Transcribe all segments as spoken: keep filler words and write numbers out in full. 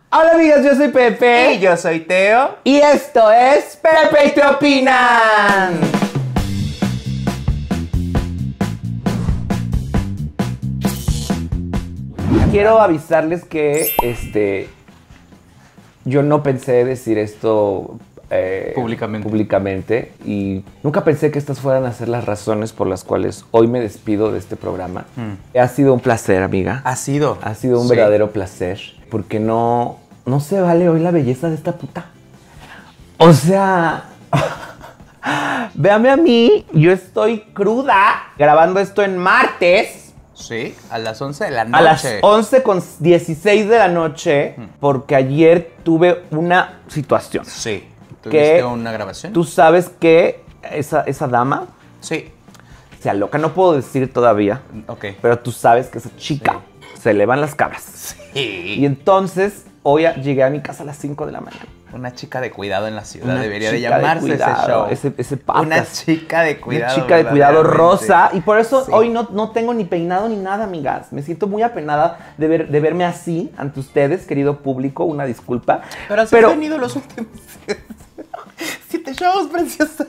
Hola amigas, yo soy Pepe. Y yo soy Teo. Y esto es Pepe y Te Opinan. Quiero avisarles que este, yo no pensé decir esto eh, públicamente. públicamente y nunca pensé que estas fueran a ser las razones por las cuales hoy me despido de este programa. Mm. Ha sido un placer, amiga. Ha sido. Ha sido un sí. verdadero placer, porque no, no se vale hoy la belleza de esta puta. O sea, véame a mí, yo estoy cruda grabando esto en martes. Sí, a las once de la noche. A las once con dieciséis de la noche, porque ayer tuve una situación. Sí. ¿Tuviste que una grabación? Tú sabes que esa, esa dama sí. se aloca, no puedo decir todavía, ok, pero tú sabes que esa chica sí. se le van las cabras. Sí. Y entonces hoy llegué a mi casa a las cinco de la mañana. Una chica de cuidado en la ciudad, Una debería de chica llamarse de cuidado, ese show. Ese, ese podcast. Una chica de cuidado. Una chica de cuidado rosa. Y por eso sí. hoy no, no tengo ni peinado ni nada, amigas. Me siento muy apenada de, ver, de verme así ante ustedes, querido público. Una disculpa. Pero así Pero, has venido los últimos siete shows, preciosa.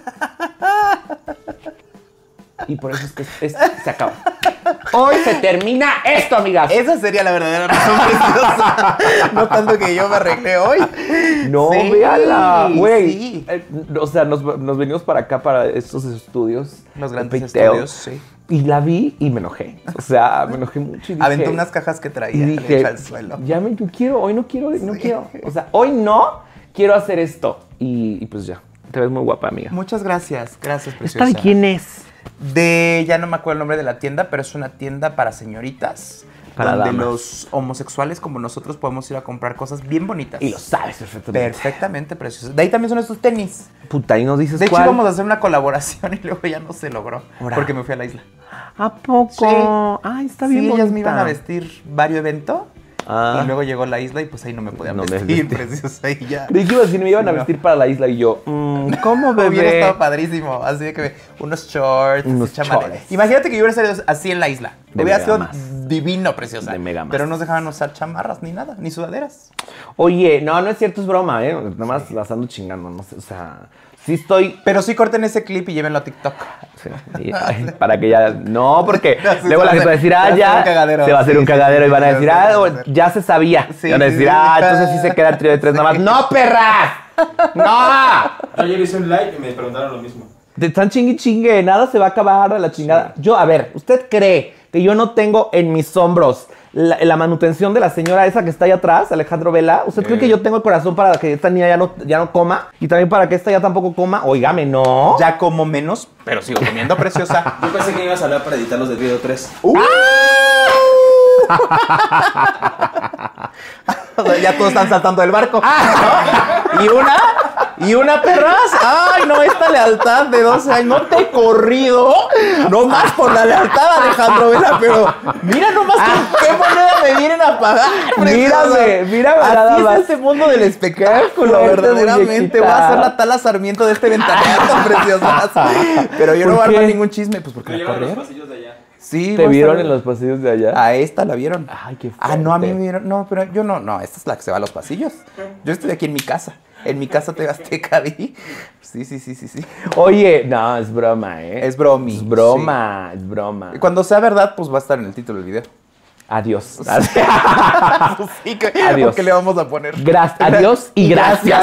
Y por eso es que es, es, se acaba. Hoy se termina esto, amigas. Esa sería la verdadera razón, preciosa. No tanto que yo me arreglé hoy. No, sí, véala, güey. Sí. Eh, o sea, nos, nos venimos para acá, para estos estudios. Los grandes peiteo, estudios, sí. Y la vi y me enojé. O sea, me enojé mucho y dije... Aventé unas cajas que traía y dije, al suelo. Ya me, yo quiero, hoy no quiero, no sí. quiero. O sea, hoy no quiero hacer esto. Y, y pues ya, te ves muy guapa, amiga. Muchas gracias, gracias, preciosa. ¿Esta de quién es? De, ya no me acuerdo el nombre de la tienda, pero es una tienda para señoritas. Para donde damas. Los homosexuales como nosotros podemos ir a comprar cosas bien bonitas. Y lo sabes perfectamente. Perfectamente, precioso. De ahí también son estos tenis. Puta, y nos dices De hecho, cuál. íbamos a hacer una colaboración y luego ya no se logró. Ahora. Porque me fui a la isla. ¿A poco? Sí. Ay, está bien Sí, bonita. ellas me iban a vestir varios eventos. Ah. Y luego llegó la isla y pues ahí no me podían No me vestir, vestí. preciosa. Y ya. De hecho, iba a decir, me iban a No. vestir para la isla y yo, mmm, ¿cómo, bebé? Hubiera estado padrísimo. Así de que unos shorts, Unos así, chamales. shorts. Imagínate que yo hubiera salido así en la isla. De hubiera mega sido más. divino, preciosa. De mega más. Pero no nos dejaban usar chamarras ni nada, ni sudaderas. Oye, no, no es cierto, es broma, ¿eh? Nada más sí. las ando chingando, no sé, o sea, sí estoy... Pero sí corten ese clip y llévenlo a TikTok. Sí, y, ay, para que ya... No, porque No, sí, luego la se gente va a decir, se ah, va a hacer ya, un cagadero. se va a hacer Sí, un sí, cagadero sí, y van a sí, decir, sí, ah, sí, o- sí. ya se sabía. Sí, y van a sí, decir, sí. ah, entonces sí se queda el trío de tres nada más. ¡No, perras! ¡No! Ayer hice un live y me preguntaron lo mismo. Te están chingue chingue, nada se va a acabar de la chingada. Yo, a ver, ¿usted cree que yo no tengo en mis hombros la, la manutención de la señora esa que está ahí atrás, Alejandro Vela? ¿Usted Eh. cree que yo tengo el corazón para que esta niña ya no, ya no coma? Y también para que esta ya tampoco coma. Óigame, no. Ya como menos, pero sigo comiendo, preciosa. Yo pensé que ibas a hablar para editar los de video tres. Uh. O sea, ya todos están saltando del barco. ¿No? Y una, y una perras. Ay, no, esta lealtad de doce años. No te he corrido. No más por la lealtad, Alejandro Vela, pero mira nomás con qué moneda me vienen a pagar. Mírame, mírame Así nada es más. este mundo del espectáculo, Qué fuerte, verdaderamente. muñequita. Voy a hacer la Tala Sarmiento de este ventanito, preciosas. Pero yo no ¿Por voy a armar qué? ningún chisme, pues porque Me la llevan a los corrieron. pasillos de allá. Sí, ¿Te voy a vieron estar- en los pasillos de allá? A esta la vieron. Ay, qué Ah, no, a mí fuerte. me vieron. No, pero yo no, no, esta es la que se va a los pasillos. Yo estoy aquí en mi casa. En mi casa te Azteca vi. Sí, sí, sí, sí, sí. Oye, no, es broma, ¿eh? Es bromi. Es broma, es broma. Y cuando sea verdad, pues va a estar en el título del video. Adiós. Sí, que, Adiós. ¿qué le vamos a poner? Gra- adiós y gracias.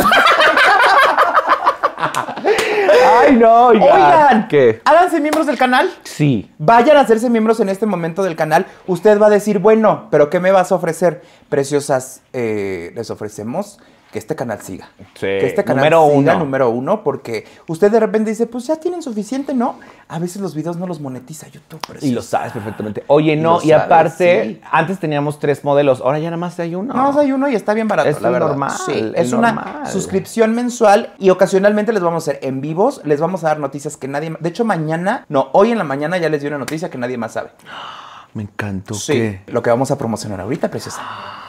Ay, no, oigan. Oigan, ¿Qué? háganse miembros del canal. Sí. Vayan a hacerse miembros en este momento del canal. Usted va a decir, bueno, pero ¿qué me vas a ofrecer? Preciosas, eh, les ofrecemos que este canal siga. Sí, Que este canal número siga uno. número uno, porque usted de repente dice, pues ya tienen suficiente, ¿no? A veces los videos no los monetiza YouTube. Y lo sabes perfectamente. Oye, Y no, lo y sabes, aparte, sí. antes teníamos tres modelos, ahora ya nada más hay uno. No, hay uno y está bien barato, Es la verdad. normal, Sí, es es una normal. suscripción mensual y ocasionalmente les vamos a hacer en vivos, les vamos a dar noticias que nadie más... De hecho, mañana, no, hoy en la mañana ya les di una noticia que nadie más sabe. Me encantó. Sí, ¿Qué? lo que vamos a promocionar ahorita, preciosa.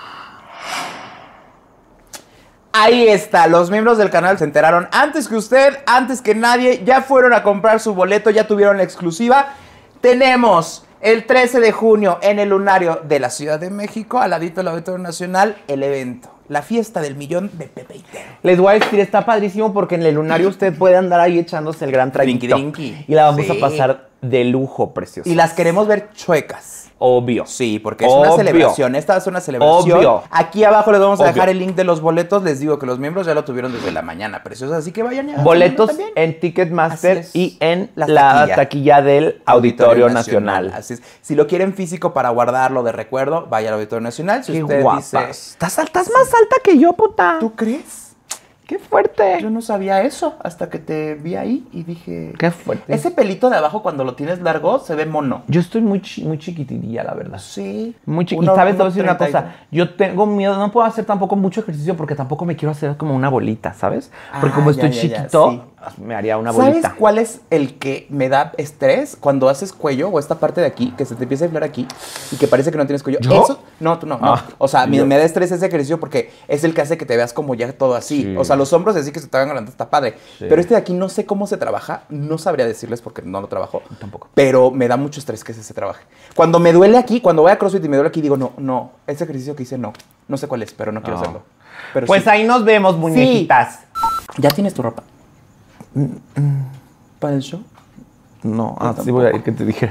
Ahí está, los miembros del canal se enteraron antes que usted, antes que nadie, ya fueron a comprar su boleto, ya tuvieron la exclusiva. Tenemos el trece de junio en el Lunario de la Ciudad de México, al ladito del Auditorio Nacional, el evento. la fiesta del millón de Pepe y Teo. Les voy a decir, está padrísimo porque en el lunario usted puede andar ahí echándose el gran traguito. Drinky, drinky. Y la vamos Sí. a pasar de lujo, precioso. Y las queremos ver chuecas. Obvio. Sí, porque es una Obvio. celebración. Esta es una celebración. Obvio. Aquí abajo les vamos a Obvio. dejar el link de los boletos. Les digo que los miembros ya lo tuvieron desde la mañana, preciosos. Así que vayan a Boletos también. en Ticketmaster Así es. y en La la, taquilla. taquilla. del Auditorio Nacional. Así es. Si lo quieren físico para guardarlo de recuerdo, vaya al Auditorio Nacional. Si Qué usted guapas. dice, Estás, estás más alta que yo, puta. ¿tú crees? Qué fuerte. Yo no sabía eso hasta que te vi ahí y dije... Qué fuerte. Ese pelito de abajo cuando lo tienes largo se ve mono. Yo estoy muy, chi- muy chiquitilla, la verdad. Sí. Muy chiquita. Uno- Y sabes, te uno voy a decir una treinta y- cosa. Yo tengo miedo, no puedo hacer tampoco mucho ejercicio porque tampoco me quiero hacer como una bolita, ¿sabes? Porque Ah, como ya, estoy ya, ya, chiquito, sí. me haría una ¿Sabes bolita. cuál es el que me da estrés? Cuando haces cuello o esta parte de aquí, que se te empieza a inflar aquí y que parece que no tienes cuello. ¿Yo? Eso, no, tú no. no. Ah, o sea, me, yo. me da estrés ese ejercicio porque es el que hace que te veas como ya todo así. Sí. O sea, los hombros así que se te hagan grandes está padre. Sí. Pero este de aquí no sé cómo se trabaja. No sabría decirles porque no lo trabajo. Tampoco. Pero me da mucho estrés que ese se trabaje. Cuando me duele aquí, cuando voy a CrossFit y me duele aquí, digo, no, no. Ese ejercicio que hice, no. No sé cuál es, pero no quiero No. hacerlo. Pero Pues sí. ahí nos vemos, muñequitas. ¿Ya tienes tu ropa? ¿Para el show? No, Yo ah, sí voy a ir que te dijera.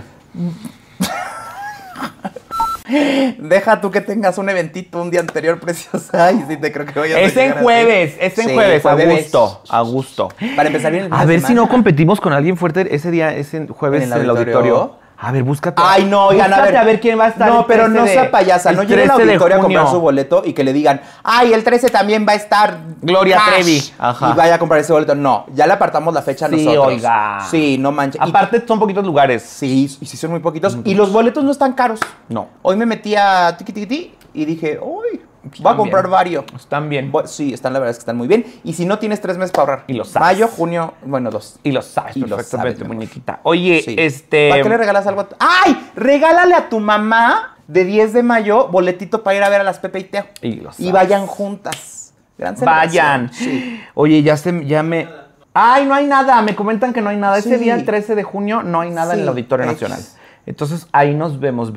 Deja tú que tengas un eventito un día anterior, preciosa. Ay, sí, te creo que voy a Es en jueves, es en Sí, jueves, a jueves. gusto, a gusto. Para empezar bien el fin A de ver si semana. no competimos con alguien fuerte ese día, ese jueves ¿En en el el auditorio? auditorio. A ver, búscate. Ay, no, oigan, a búscate ver. a ver quién va a estar. No, el pero trece no de- sea payasa. el No llegue al trece de auditorio a comprar junio. su boleto y que le digan, ay, el trece también va a estar Gloria Cash", Trevi. Ajá. Y vaya a comprar ese boleto. No, ya le apartamos la fecha a Sí, nosotros. oiga. Sí, no manches. Y- Aparte son poquitos lugares. Sí, y sí son muy poquitos. Y los boletos no están caros. No. Hoy me metí a Tiki Tiki Tiki y dije, uy, voy a Están comprar bien. varios. Están bien. Bu- Sí, están, la verdad es que están muy bien. Y si no tienes tres meses para ahorrar. Y lo sabes. Mayo, junio, bueno, dos. Y lo sabes Y lo perfectamente, sabes, mi amor. muñequita. Oye, Sí. este. ¿Para qué le regalas algo a tu... ¡Ay! Regálale a tu mamá de diez de mayo boletito para ir a ver a las Pepe y Teo. Y lo Y sabes. vayan juntas. Gran celebración. Vayan. Sí. Oye, ya se, ya me. Ay, no hay nada. Me comentan que no hay nada. Ese Sí. día, el trece de junio, no hay nada en Sí, el Auditorio X. Nacional. Entonces ahí nos vemos,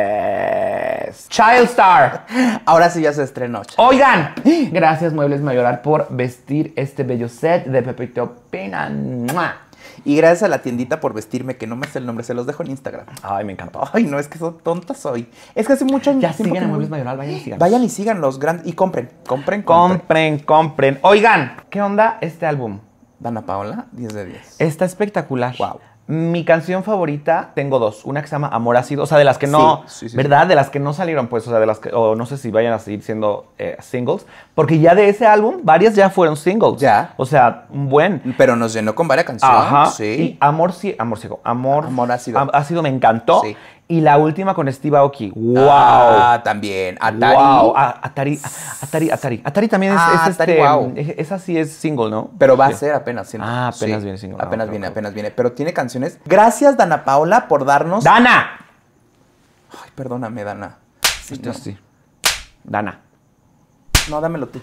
bebés. Childstar. Ahora sí ya se estrenó. chaval. Oigan, gracias Muebles Mayoral por vestir este bello set de Pepe y Teo Pina. ¡Mua! Y gracias a la tiendita por vestirme, que no me sé el nombre, se los dejo en Instagram. Ay, me encantó. Ay, no, es que son tontas hoy. Es que hace mucho Ya tiempo siguen que a no- Muebles Mayoral, vayan y sigan. Vayan y sigan los grandes y compren, compren, compren. Compren, compren. Oigan, ¿qué onda este álbum? Dana Paola, diez de diez. Está espectacular. Wow. Mi canción favorita, tengo dos. Una que se llama Amor Ácido, o sea, de las que no, Sí, sí, sí, ¿verdad? De las que no salieron, pues, o sea, de las que, o no sé si vayan a seguir siendo eh, singles, porque ya de ese álbum, varias ya fueron singles. Ya. O sea, un buen. Pero nos llenó con varias canciones. Ajá. Sí. Y Amor, Cie- Amor Ciego, Amor, Amor Ácido. Am- Ácido me encantó. Sí. Y la última con Steve Aoki. ¡Wow! Ah, también. Atari. Wow. Ah, Atari, Atari, Atari. Atari también es, Ah, es Atari, este, wow. es- esa sí es single, ¿no? Pero va Sí. a ser apenas. siento. Ah, apenas viene single. Apenas Ah, viene, ok, ok. apenas viene. Pero tiene canciones. Gracias, Dana Paola, por darnos. ¡Dana! Ay, perdóname, Dana. Sí, Esto no. sí. Dana. No, dámelo tú.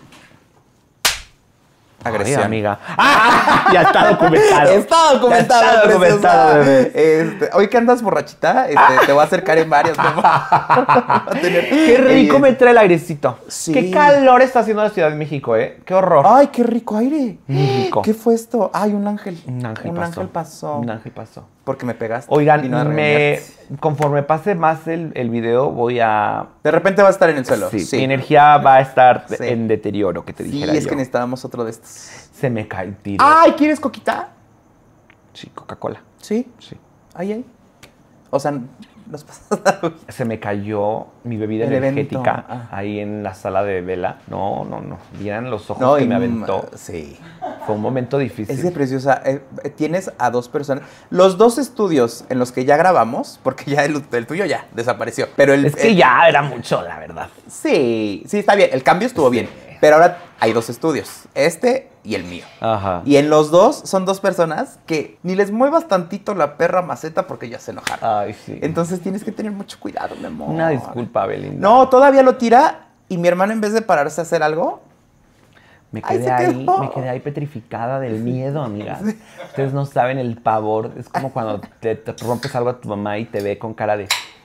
Ay, Agresión. amiga. ¡Ah! Ya está documentado. Está documentado, Ya está preciosa. documentado, bebé. Este, hoy que andas borrachita, este, te voy a acercar en varias. mi amor. Va a tener- Qué rico Eh, me trae el airecito. Sí. Qué calor está haciendo la Ciudad de México, ¿eh? Qué horror. Ay, qué rico aire. Muy rico. ¿Qué fue esto? Ay, un ángel. Un ángel un pasó. ángel pasó. Un ángel pasó. Porque me pegaste. Oigan, Vino a me, regañarte. conforme pase más el, el video, voy a... De repente va a estar en el suelo. Sí, Sí. mi energía va a estar Sí. en deterioro, que te Sí, dijera es yo. que necesitábamos otro de estos. Se me cae el tiro. Ay, ¿quieres coquita? Sí, Coca-Cola. Sí. Sí. Ahí, ahí. O sea, nos pasa. Se me cayó mi bebida El energética evento, ah. ahí en la sala de vela. No, no, no. Vieran los ojos No, que y me mm, aventó. Sí. Fue un momento difícil. Es que preciosa. eh, eh, tienes a dos personas. Los dos estudios en los que ya grabamos, porque ya el, el tuyo ya desapareció. Pero el. Es que el- ya era mucho, la verdad. Sí, sí, está bien. El cambio estuvo bien. Pero ahora hay dos estudios. Este y el mío. Ajá. Y en los dos son dos personas que ni les muevas tantito la perra maceta porque ya se enojaron. Ay, sí. Entonces tienes que tener mucho cuidado, mi amor. Una disculpa, Belinda. No, todavía lo tira y mi hermano en vez de pararse a hacer algo, Me Ay, quedé se ahí, quedó. me quedé ahí petrificada del miedo, amiga. Ustedes no saben el pavor. Es como cuando te, te rompes algo a tu mamá y te ve con cara de...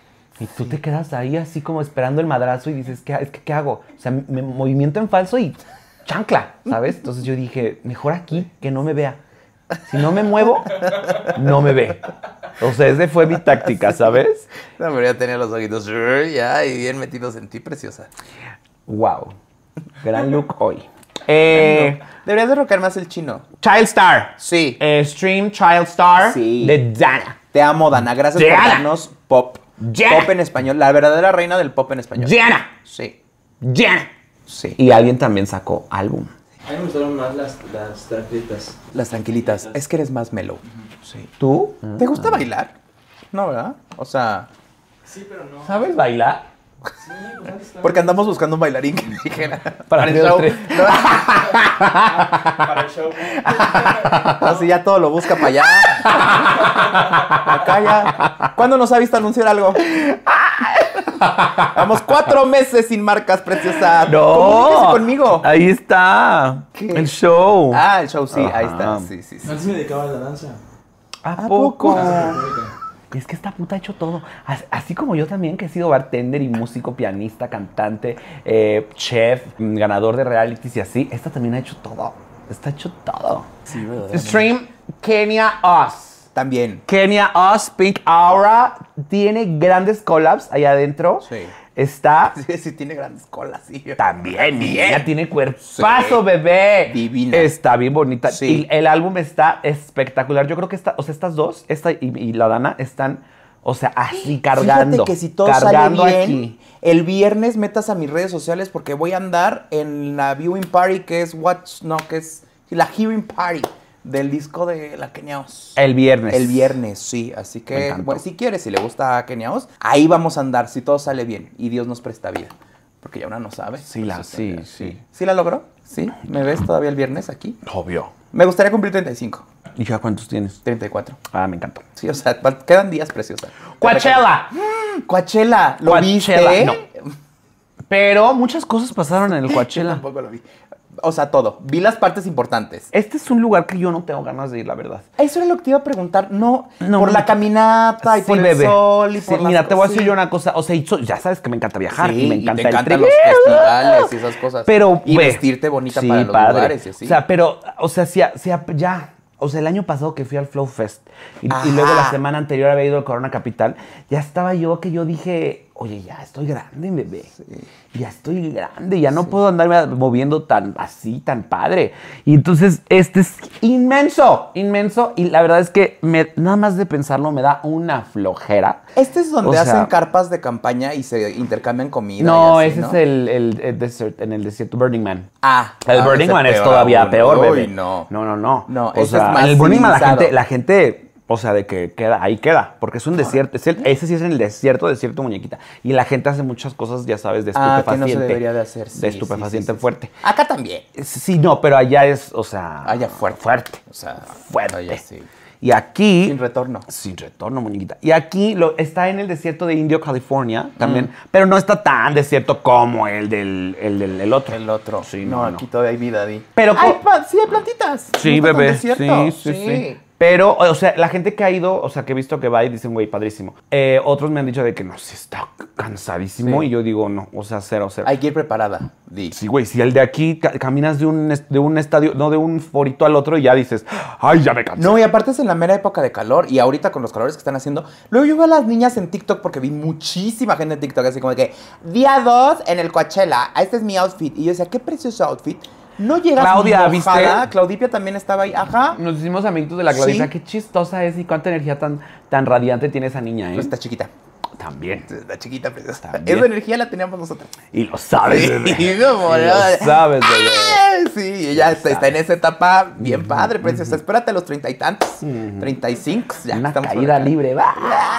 Y tú te quedas ahí así como esperando el madrazo y dices, ¿qué, es que, ¿qué hago? O sea, me, movimiento en falso y chancla, ¿sabes? Entonces yo dije, mejor aquí que no me vea. Si no me muevo, no me ve. O sea, esa fue mi táctica, ¿sabes? No, pero ya tenía los ojitos ya y bien metidos en ti, preciosa. Wow. Gran look hoy. Eh, Deberías de rocar más el chino. Child Star. Sí. Eh, Stream Child Star Sí. de Dana. Te amo, Dana. Gracias Diana. por darnos pop. Diana. Pop en español. La verdadera reina del pop en español. Diana. Sí. Diana. Sí. Y alguien también sacó álbum. A mí me gustaron más las, las tranquilitas. Las tranquilitas. Es que eres más mellow. Sí. ¿Tú? ¿Te gusta bailar? No, ¿verdad? O sea, Sí, pero no. ¿Sabes bailar? Sí, pues antes estaba- porque andamos buscando un bailarín que me dijera. Para el tres, show. tres. No, Para el show. así ya todo lo busca para allá. Acá ya. ¿Cuándo nos ha visto anunciar algo? Vamos cuatro meses sin marcas, preciosa. Comuníquese conmigo. Ahí está. ¿Qué? El show. Ah, el show, sí, ahí Ajá. está. Sí, sí, sí. Antes me dedicaba a la danza. ¿A, ¿A poco? poco? Es que esta puta ha hecho todo. As- Así como yo también, que he sido bartender y músico, pianista, cantante, eh, chef, mm, ganador de realities y así. Esta también ha hecho todo. Esta ha hecho todo. Sí, ¿verdad? Stream Kenya Us. También. Kenya Us, Pink Aura. Tiene grandes collabs allá adentro. Sí. Está Sí, sí, tiene grandes colas, sí. también, Bien. ella tiene cuerpazo, Sí. bebé. Divina. Está bien bonita. Sí. Y el álbum está espectacular. Yo creo que esta, o sea, estas dos, esta y, y la Dana, están, o sea, así cargando. Fíjate que si todo cargando sale bien, aquí. el viernes metas a mis redes sociales porque voy a andar en la viewing party que es Watch, no, que es la hearing party del disco de la Kenya Os. El viernes. El viernes, sí. Así Me que, encantó. bueno, si quieres, si le gusta a Kenya Os, ahí vamos a andar, si todo sale bien y Dios nos presta vida. Porque ya una no sabe. Sí, la- Pues, sí, eh, sí. ¿Sí la logró? ¿Sí? ¿Me ves todavía el viernes aquí? Obvio. Me gustaría cumplir treinta y cinco, ¿Y ya cuántos tienes? treinta y cuatro. Ah, me encantó. Sí, o sea, quedan días preciosa. Coachella. Coachella, ¿lo Coachella, viste? no. Pero muchas cosas pasaron en el Yo Coachella. tampoco lo vi. O sea, todo. Vi las partes importantes. Este es un lugar que yo no tengo ganas de ir, la verdad. Eso era lo que te iba a preguntar. No, No, por no. la caminata y Sí, por el bebé. sol y Sí, por las mira, te voy a cosas. decir yo una cosa. O sea, y so- ya sabes que me encanta viajar Sí, y me encanta te el encantan trip. los festivales y esas cosas. Pero, y ve, vestirte bonita sí, para los padre. lugares y así. O sea, pero, o sea, si, a- si a- ya. O sea, el año pasado que fui al Flow Fest y, Ajá. y luego la semana anterior había ido al Corona Capital, ya estaba yo que yo dije, oye, ya estoy grande, bebé. Ya estoy grande, ya no puedo andarme moviendo tan así, tan padre. Y entonces, este es inmenso, inmenso. Y la verdad es que me, nada más de pensarlo me da una flojera. Este es donde O sea- hacen carpas de campaña y se intercambian comida. No, y así, ese ¿no? es el, el, el desert, en el desierto Burning Man. Ah, El ah, Burning ese Man es peor todavía aún. peor, bebé. Uy, no. No, no, no. No, o ese sea, es más en el Burning Man la civilizado. gente, la gente, o sea, de que queda, ahí queda, porque es un desierto. Es el- ese sí es en el desierto, desierto muñequita. Y la gente hace muchas cosas, ya sabes, de Ah, que no estupefaciente. se debería de hacer. sí, de sí, estupefaciente sí, sí, sí. fuerte. Acá también. Sí, no, pero allá es, o sea. Allá fuerte. Fuerte. O sea, Fuerte. allá sí. Y aquí. Sin retorno. Sin retorno, muñequita. Y aquí lo, está en el desierto de Indio, California, también. Mm. Pero no está tan desierto como el del, el del el otro. El otro. Sí, no, no, no. aquí todavía hay vida, Di. Pero Hay co- pa- sí hay plantitas. Sí, ¿No está tan bebé. desierto? Sí, sí, sí. Pero, o sea, la gente que ha ido, o sea, que he visto que va y dicen, güey, padrísimo. Eh, otros me han dicho de que no, sí está cansadísimo. Sí. Y yo digo, no, o sea, cero, cero. Hay que ir preparada, Di. Sí, güey, si el de aquí ca- caminas de un, es- de un estadio, no, de un forito al otro y ya dices, ay, ya me cansé. No, y aparte es en la mera época de calor. Y ahorita con los calores que están haciendo. Luego yo veo a las niñas en TikTok porque vi muchísima gente en TikTok así como de que día dos en el Coachella. Este es mi outfit. Y yo decía, qué precioso outfit. No llegas Claudia, mojada. ¿viste? Claudipia también estaba ahí. Ajá. Nos hicimos amiguitos de la Claudita. Sí. Qué chistosa es y cuánta energía tan, tan radiante tiene esa niña, ¿eh? Pues está chiquita. También. Está chiquita, preciosa. También. Esa energía la teníamos nosotros. Y lo sabes, bebé. Sí, como Y no. lo sabes, bebé. Ay, sí, ella está, está en esa etapa bien padre, preciosa. Espérate a los treinta y tantos. Treinta y cinco. Ya Una estamos por caída acá. libre, va.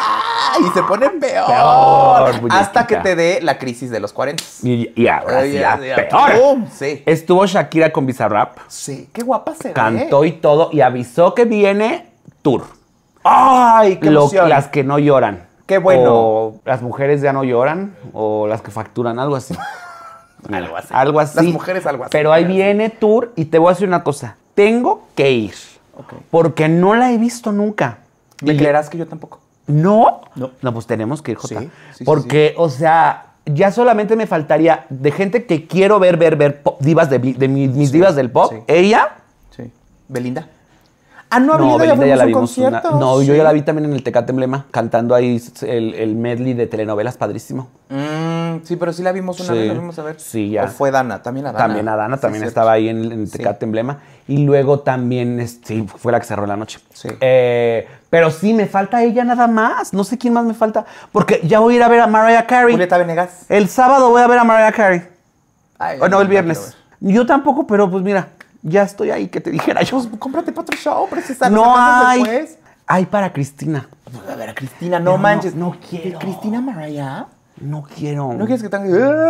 Y se pone peor. Peor, muñequita. hasta que te dé la crisis de los cuarenta. Y, y ahora Ay, sí, ya, ya, ya. peor. ¡Pum! Sí. Estuvo Shakira con Bizarrap, Sí, qué guapa se ve. cantó y todo, y avisó que viene tour. ¡Ay, qué Lo- emoción! las que no lloran. Qué bueno. O las mujeres ya no lloran, o las que facturan, algo así. Algo así. Algo así. Las mujeres algo así. Pero ahí viene tour, y te voy a decir una cosa. Tengo que ir. Ok. Porque no la he visto nunca. ¿Me Y- creerás que yo tampoco? ¿No? No. No, pues tenemos que ir, Jota. Sí, sí, sí, Porque, o sea, ya solamente me faltaría de gente que quiero ver, ver, ver pop, divas de, mi- de mi- mis Sí, divas del pop. sí. Ella. Sí. ¿Belinda? Ah, no, No, Belinda, Belinda ya la fuimos a un vimos. una- concierto. no, yo Sí. ya la vi también en el Tecate Emblema, cantando ahí el, el medley de telenovelas, padrísimo. Mm, sí, pero sí la vimos una Sí. vez, la vimos a ver. Sí, ya. ¿O fue Dana? También a Dana. También Adana, Sí, también cierto. estaba ahí en el, en el Sí. Tecate Emblema. Y luego también, es- sí, fue la que cerró la noche. Sí. Eh, pero sí, me falta ella nada más. No sé quién más me falta. Porque ya voy a ir a ver a Mariah Carey. Julieta Venegas. El sábado voy a ver a Mariah Carey. Ay, O no, el la viernes. quiero Yo tampoco, pero pues mira, ya estoy ahí, que te dijera yo. ver. Pues cómprate para otro show, precisamente. No hay. Después. Hay para Cristina. Pues, a ver, a Cristina, no Pero no, manches. no quiero. ¿Cristina Mariah? No quiero. ¿No quieres que tenga...?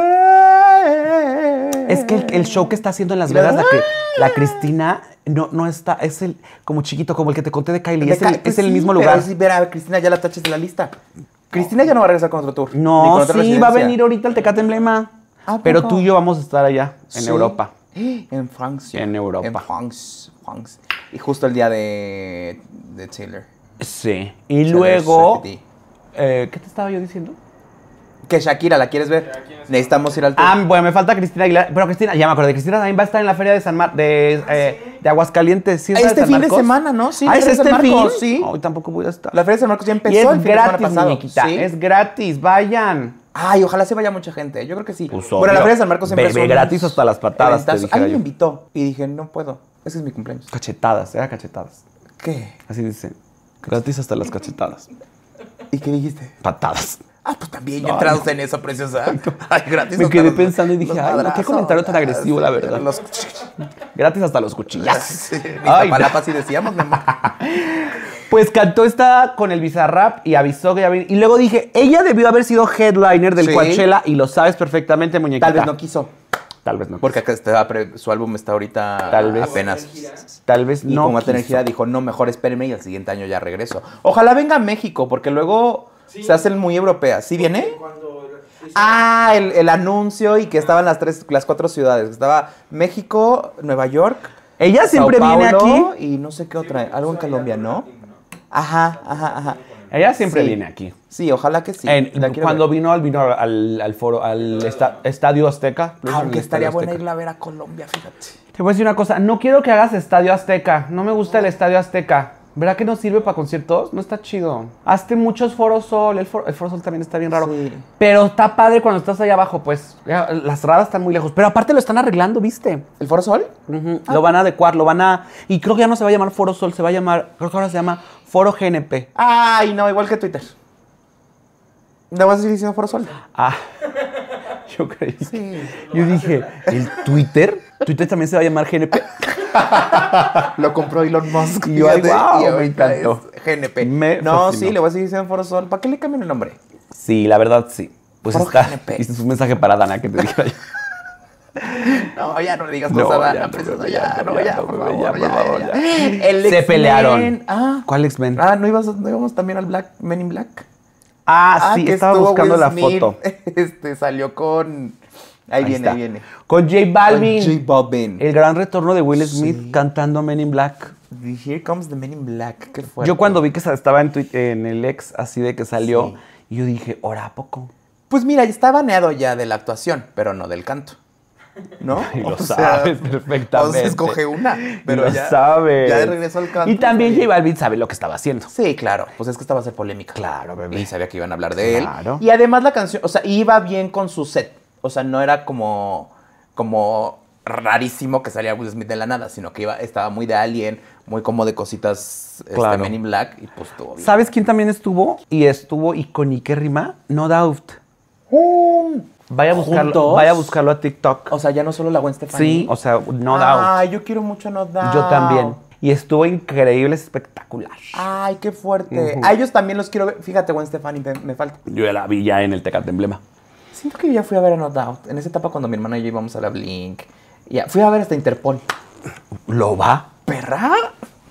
Es que el, el show que está haciendo en Las Vegas, la, Cri- la Cristina, no, no está, es el como chiquito, como el que te conté de Kylie, De es, el, Ca- pues es el sí, mismo pero lugar. sí, ver a Cristina ya la taches de la lista. Cristina ya no va a regresar con otro tour. ni con No, otra sí, va a residencia. venir ahorita el Tecate Emblema. ¿A Pero poco? tú y yo vamos a estar allá, en Sí. Europa. En Francia. En Europa. En Francia. Francia. Y justo el día de, de Taylor. Sí. Y Taylor luego, Swift. eh, ¿qué te estaba yo diciendo? Que Shakira, ¿la quieres ver? Shakira, sí. Necesitamos ir al tour. Ah, bueno, me falta Cristina Aguilar. Pero Cristina, ya me acordé, Cristina también va a estar en la feria de San Mar de, eh, de Aguascalientes. ¿Sí es la Este San fin de Marcos? semana, ¿no? Sí, ah, la es Feria de este San fin. Marcos, sí. Hoy tampoco voy a estar. La Feria de San Marcos ya Y empezó es el fin de semana gratis, pasado. muñequita. ¿Sí? Es gratis, vayan. Ay, ojalá se vaya mucha gente. Yo creo que sí. Pues, bueno, la obvio. Feria de San Marcos siempre Bebé son gratis unos hasta las patadas, te eventazos. dijera Alguien yo. me invitó y dije, no puedo. Ese es mi cumpleaños. Cachetadas, era cachetadas. ¿Qué? Así dicen. Gratis hasta las cachetadas. ¿Y qué dijiste? Patadas. Ah, pues también yo Ay, entrados en eso, preciosa. Ay, gratis. Me hasta quedé los- pensando y dije, los ay, no, qué madrazos. comentario tan agresivo, la verdad. Los... Gratis hasta los cuchillas. Sí, Ay, Iztapalapa sí decíamos, mi amor. Pues cantó esta con el Bizarrap y avisó que ya venía. Y luego dije, ella debió haber sido headliner del Sí. Coachella y lo sabes perfectamente, muñequita. Tal vez no quiso. Tal vez no. Porque acá está, pre- su álbum está ahorita Tal vez. apenas. Tal vez Y no. como va a tener quiso. gira, dijo, no, mejor espérenme y al siguiente año ya regreso. Ojalá venga a México, porque luego Sí. se hacen muy europeas. ¿Sí viene? Cuando hizo- Ah, el, el anuncio y que estaban las tres, las cuatro ciudades. Estaba México, Nueva York. Ella siempre Sao viene Paulo aquí. Y no sé qué otra. Algo en Colombia, ¿no? Ajá, ajá, ajá. Ella siempre Sí. viene aquí. Sí, ojalá que sí. En- La quiero cuando ver. vino, al- vino al, al foro, al esta- Estadio Azteca. Lo hizo en Aunque el estaría Estadio buena Azteca. irla a ver a Colombia, fíjate. Te voy a decir una cosa, no quiero que hagas Estadio Azteca, no me gusta el Estadio Azteca. ¿Verdad que no sirve para conciertos? No está chido. Hazte muchos Foro Sol, el Foro, el Foro Sol también está bien raro. Sí. Pero está padre cuando estás allá abajo, pues. Ya, las radas están muy lejos. Pero aparte lo están arreglando, ¿viste? ¿El Foro Sol? Ujú, Lo van a adecuar, lo van a... Y creo que ya no se va a llamar Foro Sol, se va a llamar... Creo que ahora se llama Foro G N P. Ay, no, igual que Twitter. ¿No vas a seguir diciendo Foro Sol? Ah, yo creí. Sí. Yo dije, ¿el Twitter? ¿Twitter también se va a llamar G N P? Lo compró Elon Musk. Y yo, ay, fíjate, guau, y me ahorita encantó. es G N P. Me no, fascinó. sí, le voy a seguir diciendo Foro Sol. ¿Para qué le cambian el nombre? Sí, la verdad sí. Pues Foro está... G N P. Este es un mensaje para Dana que te dijera yo. No, ya no le digas No, cosas a ya, Dana, no, preciosa, ya, ya, no, no, ya, ya, no, por ya, favor, por ya, favor, ya. ya. El Se X-Men. pelearon. Ah, ¿Cuál X-Men? ah, ¿no ibas, no íbamos también al Black, Men in Black? Ah, sí, que estaba estuvo buscando Will la Smith, foto. Este, salió con... Ahí, Ahí viene, está. ahí viene. Con J Balvin. Con J Balvin. El gran retorno de Will Smith Sí. cantando Men in Black. Here comes the Men in Black. Qué fuerte. Yo cuando vi que estaba en, Twitter, en el ex, así de que salió, Sí. y yo dije, ¿ahora a poco? Pues mira, está baneado ya de la actuación, pero no del canto. ¿No? Y lo O sea, sabes perfectamente. Entonces escoge una, pero lo ya, sabes. ya regresó al canto. Y también Sí. J Balvin sabe lo que estaba haciendo. Sí, claro. Pues es que esta va a ser polémica. Claro, bebé. Y sabía que iban a hablar de Claro. él. Y además la canción, o sea, iba bien con su set. O sea, no era como, como rarísimo que salía Will Smith de la nada, sino que iba, estaba muy de Alien, muy como de cositas este, Claro. Men in Black, y pues estuvo bien. ¿Sabes quién también estuvo? Y estuvo iconiquérrima, No Doubt. Vaya a buscarlo, ¿Juntos? vaya a buscarlo a TikTok. O sea, ya no solo la Gwen Stefani. Sí, o sea, No Doubt. Ay, yo quiero mucho No Doubt. Yo también. Y estuvo increíble, espectacular. Ay, qué fuerte. Ujú. A ellos también los quiero ver. Fíjate, Gwen Stefani, me, me falta. Yo ya la vi ya en el Tecate Emblema. Siento que yo ya fui a ver a No Doubt. En esa etapa cuando mi hermana y yo íbamos a la Blink. Ya, fui a ver hasta Interpol. ¿Lo va? ¿Perra?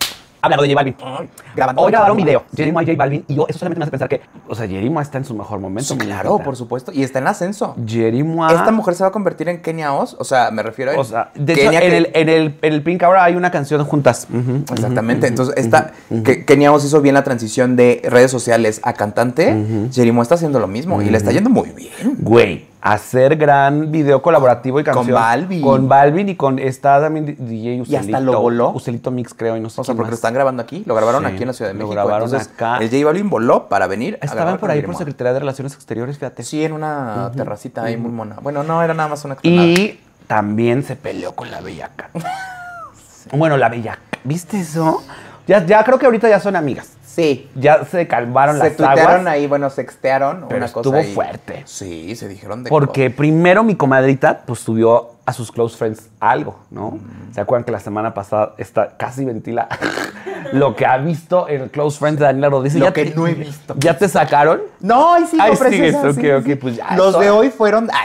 Hablando de J Balvin. Grabando. Hoy grabaron un video. Jerimo y J Balvin. Y yo, eso solamente me hace pensar que, o sea, Jerimo está en su mejor momento. Sí, claro, por supuesto. Y está en ascenso. Jerimo. Esta mujer se va a convertir en Kenia Oz. O sea, me refiero a. O sea, de hecho, Kenia en, que- el, en, el, en el Pink ahora hay una canción juntas. Ujú, Exactamente. ujú, Entonces, ujú, esta, ujú. que Kenia Oz hizo bien la transición de redes sociales a cantante. Jerimo está haciendo lo mismo y le está yendo muy bien. Güey, hacer gran video colaborativo y canción. Con Balvin. Con Balvin y con está también D J Ucelito. Y hasta lo voló. Ucelito Mix, creo, y no sé O sea, quién porque lo más. están grabando aquí. Lo grabaron Sí, aquí en la Ciudad de lo México. grabaron Entonces, acá. el J Balvin voló para venir a Estaban grabar por con ahí por Jerimo. Secretaría de Relaciones Exteriores, fíjate. Sí, en una terracita ahí muy mona. Bueno, no, era nada más una explanada. Y también se peleó con la Bellaca. Bueno, la Bellaca. ¿Viste eso? Ya, ya creo que ahorita ya son amigas. Sí. Ya se calmaron Se las tuitearon aguas. ahí, bueno, sextearon Pero una estuvo cosa ahí. fuerte. Sí, se dijeron de Porque primero mi comadrita pues subió a sus close friends algo, ¿no? ¿Se acuerdan que la semana pasada está, casi ventila lo que ha visto en el close friends de Daniela Rodríguez? Lo Ya que te- no he visto. ¿Ya te sacaron? No, ahí sí, Ahí preciosa. sigues, sí, ok, sí. ok, pues ya, Los eso- de hoy fueron. Ay,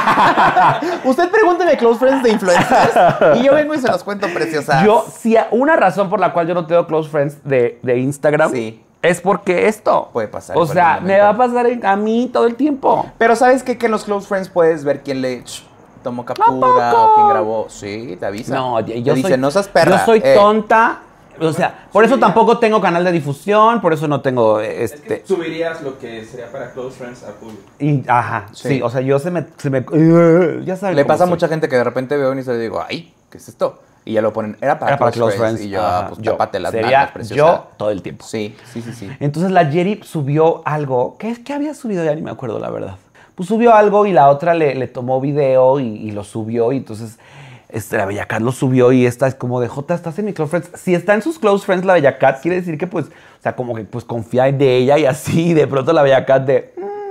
sí. Usted pregúnteme close friends de influencers y yo vengo y se los cuento preciosas. Yo, si a- una razón por la cual yo no tengo close friends de, de Instagram Sí. es porque esto. Puede pasar O en sea, cualquier me va a momento. pasar en- a mí todo el tiempo. Pero ¿sabes qué? Que en los close friends puedes ver quién le ch, tomó captura poco? o quién grabó. Sí, te avisa. No, Te yo dice, soy, no seas perra. yo soy eh. tonta. O sea, por eso tampoco tengo canal de difusión, por eso no tengo Es este. que subirías lo que sería para close friends a público. Y, ajá, sí. Sí. o sea, yo se me. Se me uh, ya saben. Le cómo pasa a soy. mucha gente que de repente veo y se le digo, ay, ¿qué es esto? Y ya lo ponen, era para, Era para close, close friends. friends. Y yo, ah, ajá, pues yo. tápate las Sería nalgas, preciosa. yo todo el tiempo. Sí, sí, sí, sí. Entonces la Jerry subió algo. ¿Qué, qué había subido? Ya ni me acuerdo, la verdad. Pues subió algo y la otra le, le tomó video y, y lo subió. Y entonces este, la Bellacat lo subió y esta es como de Jota, estás en mi close friends. Si está en sus close friends la Bellacat, quiere decir que pues, o sea, como que pues confía en de ella y así. Y de pronto la Bellacat de,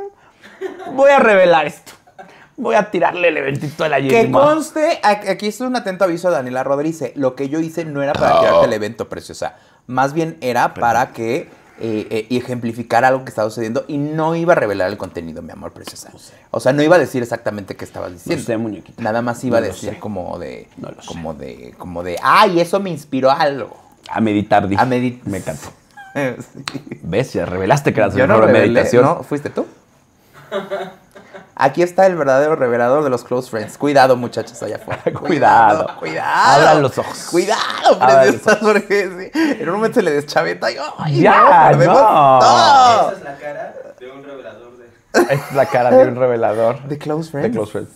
"Mm, voy a revelar esto. Voy a tirarle el eventito de la Jerry. Que ma". conste, a- aquí es un atento aviso de Daniela Rodríguez. Lo que yo hice no era para tirarte el evento, preciosa. Más bien era para que eh, eh, ejemplificar algo que estaba sucediendo y no iba a revelar el contenido, mi amor, preciosa. O sea, no iba a decir exactamente qué estabas diciendo. sé, muñequita. Nada más iba No a lo decir sé. como de, No lo sé. como de, como de, ay, eso me inspiró a algo. A meditar, dije. A meditar. Me encantó. Sí. ¿Ves? Ya revelaste que eras Yo el no mejor de revelé, meditación. ¿no? ¿Fuiste tú? Aquí está el verdadero revelador de los close friends. Cuidado, muchachos, allá afuera. Cuidado. Cuidado. Abran los ojos. Cuidado, Abran los preciosas, porque sí, en un momento se le deschaveta y ¡ay, Ya, no! Perdemos no. todo. Esa es la cara de un revelador de. Es la cara de un revelador. De close De friends. close friends.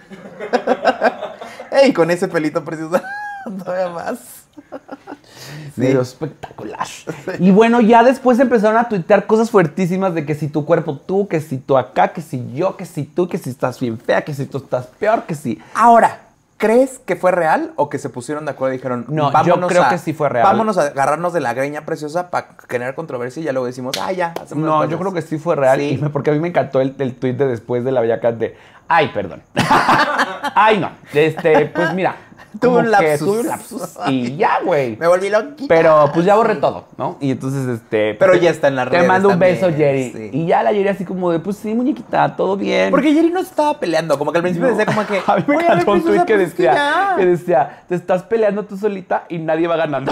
Ey, con ese pelito precioso. Todavía más. Pero espectacular. Y bueno, ya después empezaron a tuitear cosas fuertísimas de que si tu cuerpo tú, que si tú acá, que si yo, que si tú, que si estás bien fea, que si tú estás peor, que si... Ahora, ¿crees que fue real o que se pusieron de acuerdo y dijeron, No, yo vámonos creo a- que sí fue real. Vámonos a agarrarnos de la greña preciosa para generar controversia y ya luego decimos, ah, ya, hacemos No, las yo cosas"? creo que sí fue real. Sí. y me- porque a mí me encantó el, el tuit de después de la Bellacat de, ay, perdón. Ay, no. Este, pues mira. Tuve como un que lapsus. Tuve un lapsus. Y ya, güey. Me volví loquita. Pero pues ya borré todo, ¿no? Y entonces, este... Pero pues, ya está en las Te redes mando un también, beso, Jerry. sí. Y ya la Jerry así como de, pues sí, muñequita, todo bien. Porque Jerry no estaba peleando, como que al principio No. decía como que... A mí me "Oye, a ver, encantó un preciosa, tweet que pues es decía, ya". que decía, te estás peleando tú solita y nadie va ganando.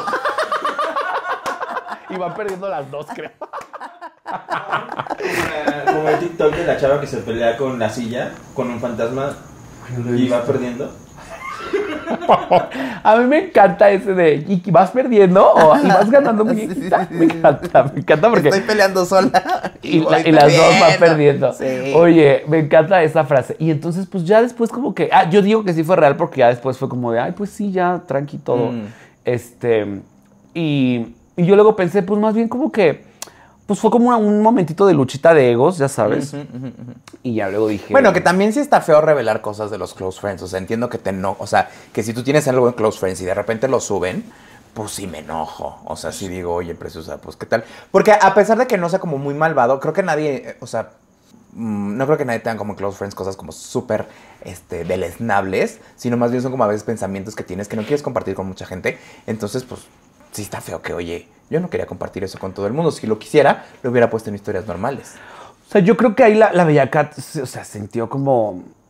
Y van perdiendo las dos, creo. Como, como el TikTok de la chava que se pelea con la silla, con un fantasma y va perdiendo. A mí me encanta ese de, ¿y vas perdiendo o y vas ganando, Sí, muñequita? sí, sí, Me sí. encanta, me encanta porque... Estoy peleando sola. Y, voy la- y las dos van perdiendo. perdiendo. Sí. Oye, me encanta esa frase. Y entonces, pues ya después como que... Ah, yo digo que sí fue real porque ya después fue como de, ay, pues sí, ya, tranqui todo. Mm. Este... Y, y yo luego pensé, pues más bien como que... Pues fue como una- un momentito de luchita de egos, ya sabes. Ujú, ujú, ujú. Y ya luego dije... Bueno, que también sí está feo revelar cosas de los close friends. O sea, entiendo que te enojo. O sea, que si tú tienes algo en close friends y de repente lo suben, pues sí me enojo. O sea, sí digo, oye, preciosa, pues qué tal. Porque a pesar de que no sea como muy malvado, creo que nadie, eh, o sea, mm, no creo que nadie tenga como en close friends cosas como súper este, deleznables, sino más bien son como a veces pensamientos que tienes que no quieres compartir con mucha gente. Entonces, pues sí está feo que, oye, yo no quería compartir eso con todo el mundo. Si lo quisiera, lo hubiera puesto en historias normales. O sea, yo creo que ahí la, la Bellacat, se- o sea, sintió como...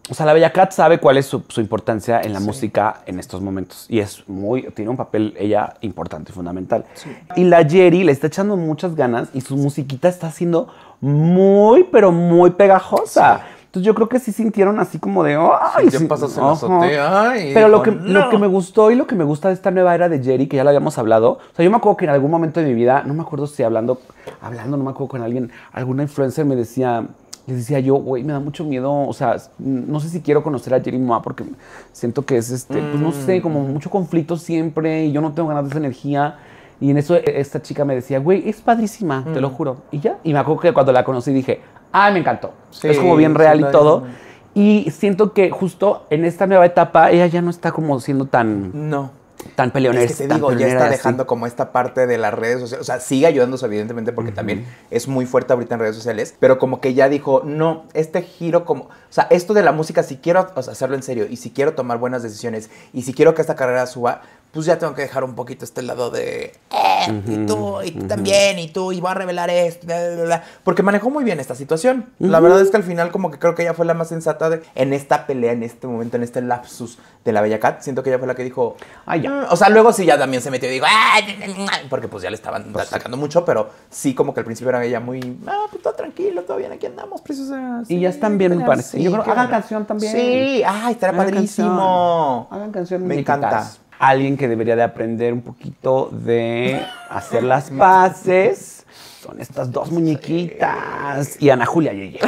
O sea, la Bella Cat sabe cuál es su, su importancia en la Sí. música en estos momentos. Y es muy, tiene un papel ella importante, fundamental. Sí. Y la Jerry le está echando muchas ganas y su musiquita está siendo muy, pero muy pegajosa. Sí. Entonces yo creo que sí sintieron así como de, ay, sí, sí, pasas en la azotea. Ay, pero dijo, lo que, no. lo que me gustó y lo que me gusta de esta nueva era de Jerry, que ya lo habíamos hablado, o sea, yo me acuerdo que en algún momento de mi vida, no me acuerdo si hablando, hablando, no me acuerdo con alguien, alguna influencer me decía, les decía yo, güey, me da mucho miedo, o sea, no sé si quiero conocer a Jerry Moa porque siento que es, este, mm. pues no sé, como mucho conflicto siempre y yo no tengo ganas de esa energía. Y en eso esta chica me decía, güey, es padrísima, mm. te lo juro. Y ya, y me acuerdo que cuando la conocí dije, ay, me encantó. Sí, es como bien real sí, y todo. Y siento que justo en esta nueva etapa ella ya no está como siendo tan... No. Tan peleonera. Es que te digo, ya está dejando así. Como esta parte de las redes sociales. O sea, sigue ayudándose evidentemente porque uh-huh. también es muy fuerte ahorita en redes sociales. Pero como que ya dijo, no, este giro como... O sea, esto de la música, si quiero o sea, hacerlo en serio y si quiero tomar buenas decisiones y si quiero que esta carrera suba, pues ya tengo que dejar un poquito este lado de... Eh, uh-huh, y tú, y tú uh-huh. también, y tú, y voy a revelar esto, bla, bla, bla, porque manejó muy bien esta situación. Uh-huh. La verdad es que al final como que creo que ella fue la más sensata de, en esta pelea, en este momento, en este lapsus de la Bella Cat. Siento que ella fue la que dijo... Ay, ya. Mm, o sea, luego sí ya también se metió y digo... Porque pues ya le estaban pues, atacando sí. mucho, pero sí como que al principio era ella muy... Ah, pues todo tranquilo, todo bien, aquí andamos, preciosa. Sí, y ya están bien, me parece. Sí, Yo creo que hagan bueno. canción también. Sí, ay, estará hagan padrísimo. Canción. Hagan canción. Me encanta. Alguien que debería de aprender un poquito de hacer las paces son estas dos muñequitas. Y Ana Julia Yeye.